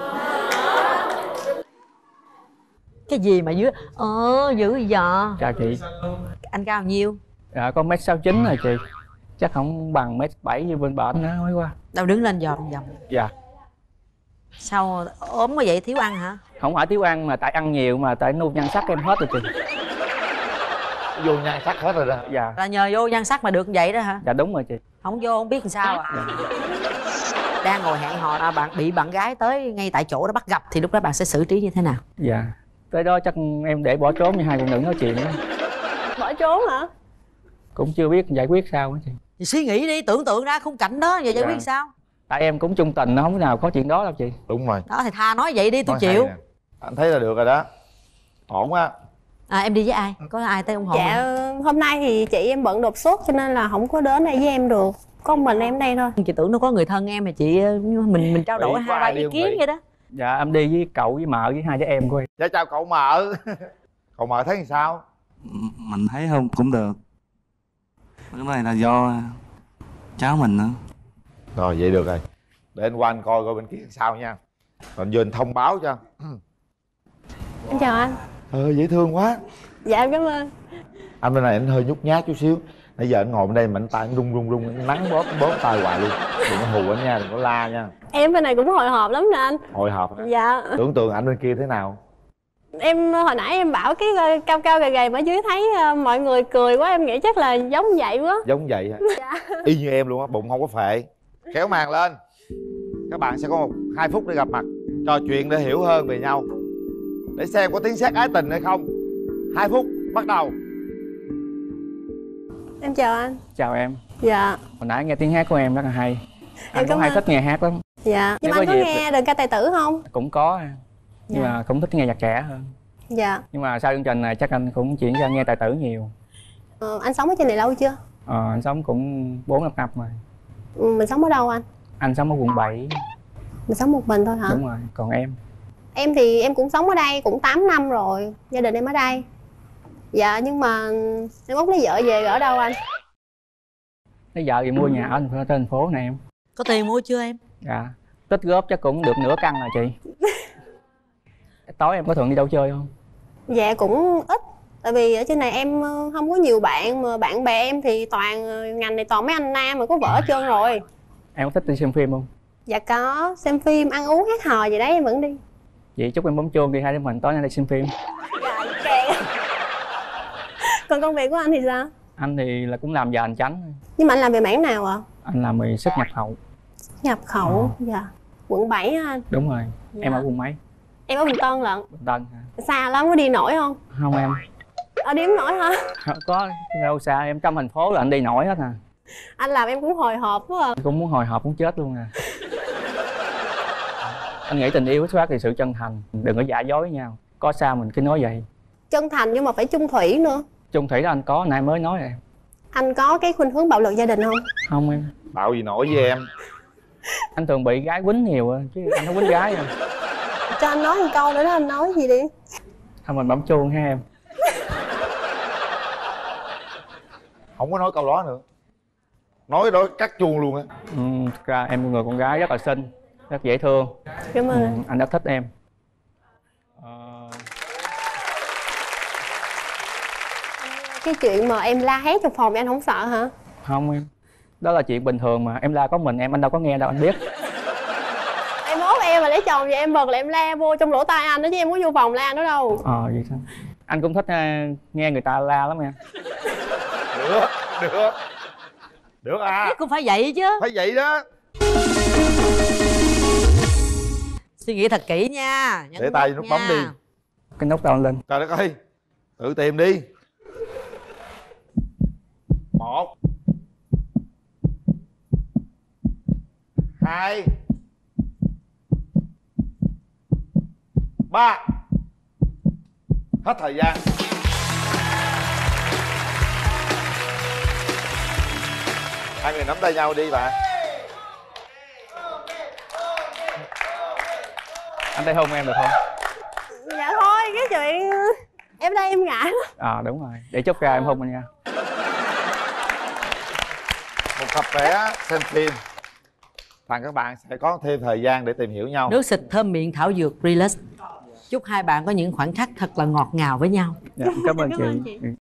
Cái gì mà dưới ờ dữ giờ. Chào chị. Anh cao bao nhiêu? Dạ con mét sáu chín rồi chị. Chắc không bằng mét bảy như bên bển nữa mới qua. Đâu đứng lên vòng vòng. Dạ. Sao ốm quá vậy, thiếu ăn hả? Không phải thiếu ăn mà tại ăn nhiều, mà tại nuôi nhan sắc em hết rồi chị. Vô nhan sắc hết rồi đó. Dạ. Là nhờ vô nhan sắc mà được vậy đó hả? Dạ đúng rồi chị. Không vô không biết làm sao à. Dạ. Đang ngồi hẹn hò à, bạn bị bạn gái tới ngay tại chỗ đó bắt gặp thì lúc đó bạn sẽ xử trí như thế nào? Dạ. Tới đó chắc em để bỏ trốn như hai phụ nữ nói chuyện đó. Bỏ trốn hả? Cũng chưa biết giải quyết sao á chị. Thì suy nghĩ đi, tưởng tượng ra khung cảnh đó rồi giải Dạ. quyết sao? Tại em cũng trung tình, nó không nào có chuyện đó đâu chị. Đúng rồi. Đó thì tha nói vậy đi, tôi Nói chịu. hay nè. Anh thấy là được rồi đó. Ổn á. À em đi với ai? Có ai tới ủng hộ? Dạ hôm nay thì chị em bận đột xuất cho nên là không có đến đây với em được. Có mình em đây thôi. Chị tưởng nó có người thân em mà chị mình mình trao đổi hai ba ý kiến vậy đó. Dạ em đi với cậu với mợ với hai đứa em của em. Dạ chào cậu mợ. Cậu mợ thấy làm sao? Mình thấy không cũng được. Cái này là do cháu mình nữa. Rồi vậy được rồi. Để anh qua anh coi coi bên kia sao nha. Rồi anh vô anh thông báo cho. Em chào anh. Ờ dễ thương quá. Dạ em cảm ơn. Anh bên này anh hơi nhút nhát chút xíu. Nãy giờ anh ngồi bên đây mà anh tay anh run run run, anh nắng bóp bóp tay hoài luôn. Đừng có hù anh nha, đừng có la nha. Em bên này cũng hồi hộp lắm nè anh. Hồi hộp hả? Dạ. Tưởng tượng anh bên kia thế nào? Em hồi nãy em bảo cái uh, cao cao gầy gầy mà ở dưới thấy uh, mọi người cười quá, em nghĩ chắc là giống vậy quá. Giống vậy hả? Dạ. Y như em luôn á, bụng không có phệ. Kéo màn lên. Các bạn sẽ có một hai phút để gặp mặt, trò chuyện để hiểu hơn về nhau, để xem có tiếng sét ái tình hay không. Hai phút bắt đầu. Em chào anh. Chào em. Dạ. Hồi nãy nghe tiếng hát của em rất là hay. Anh cảm cũng hay ơn. thích nghe hát lắm. Dạ. Nhưng Nếu mà anh có có dịp nghe đơn ca tài tử không? Cũng có, nhưng Dạ. mà cũng thích nghe nhạc trẻ hơn. Dạ. Nhưng mà sau chương trình này chắc anh cũng chuyển ra nghe tài tử nhiều. Ờ, anh sống ở trên này lâu chưa? Ờ, anh sống cũng bốn năm năm rồi. Ừ, mình sống ở đâu anh? Anh sống ở quận bảy. Mình sống một mình thôi hả? Đúng rồi, còn em? Em thì em cũng sống ở đây cũng tám năm rồi, gia đình em ở đây. Dạ nhưng mà em út lấy vợ về ở đâu anh? Lấy vợ thì mua nhà ở trên thành phố này em. Có tiền mua chưa em? Dạ, tích góp chắc cũng được nửa căn rồi chị. Tối em có thường đi đâu chơi không? Dạ cũng ít. Tại vì ở trên này em không có nhiều bạn, mà bạn bè em thì toàn ngành này toàn mấy anh nam mà có vợ hết trơn rồi. Em có thích đi xem phim không? Dạ có, xem phim, ăn uống, hát hò gì đấy em vẫn đi. Vậy chúc em bấm chuông đi, hai đứa mình tối nay đi xem phim. Dạ ok. Còn công việc của anh thì sao? Anh thì là cũng làm giờ hành chánh. Nhưng mà anh làm về mảng nào ạ? À? Anh làm về xuất nhập khẩu. Nhập khẩu, ờ. Dạ. Quận bảy á anh? Đúng rồi. Dạ. Em ở quận mấy? Em ở Bình Tân lận. Bình Tân hả? Xa lắm, có đi nổi không? Không em. Ở đi không nổi hả? Có đâu xa, em trong thành phố là anh đi nổi hết à. Anh làm em cũng hồi hộp quá à. Cũng muốn hồi hộp muốn chết luôn à. Anh nghĩ tình yêu xuất phát từ sự chân thành, đừng có giả dối với nhau. Có sao mình cứ nói vậy. Chân thành nhưng mà phải chung thủy nữa. Chung thủy đó anh có, nay mới nói em. Anh có cái khuynh hướng bạo lực gia đình không? Không em. Bạo gì nổi với em? Anh thường bị gái quýnh nhiều chứ anh không quýnh gái à. Cho anh nói một câu nữa đó, anh nói gì đi. Thôi mình bấm chuông ha em. Không có nói câu đó nữa, nói đó cắt chuông luôn á. Ừ, thực ra em là người con gái rất là xinh, rất dễ thương. Cảm ơn Ừ, anh. anh rất thích em. Cái chuyện mà em la hét trong phòng anh không sợ hả? Không em, đó là chuyện bình thường mà, em la có mình em, anh đâu có nghe đâu, anh biết. Em mốt em mà lấy chồng vậy em bật là em la vô trong lỗ tai anh đó chứ em muốn vô phòng la nữa đâu. Ờ vậy sao? Anh cũng thích uh, nghe người ta la lắm em. Được, được. Được à. Cũng phải vậy chứ. Phải vậy đó. Suy nghĩ thật kỹ nha. Nhấn Để tay nút nút nha. bấm đi. Cái nút đâu anh Linh? Trời đất ơi, tự tìm đi. Một, hai, ba. Hết thời gian. Hai người nắm tay nhau đi bạn. Anh tay hôn em được không? Dạ thôi, cái chuyện em đây em ngại lắm. À đúng rồi, để chốt ra em hôn anh nha. Một cặp vé xem phim, tặng các bạn sẽ có thêm thời gian để tìm hiểu nhau. Nước xịt thơm miệng thảo dược Relax. Chúc hai bạn có những khoảnh khắc thật là ngọt ngào với nhau. Dạ, cảm ơn chị.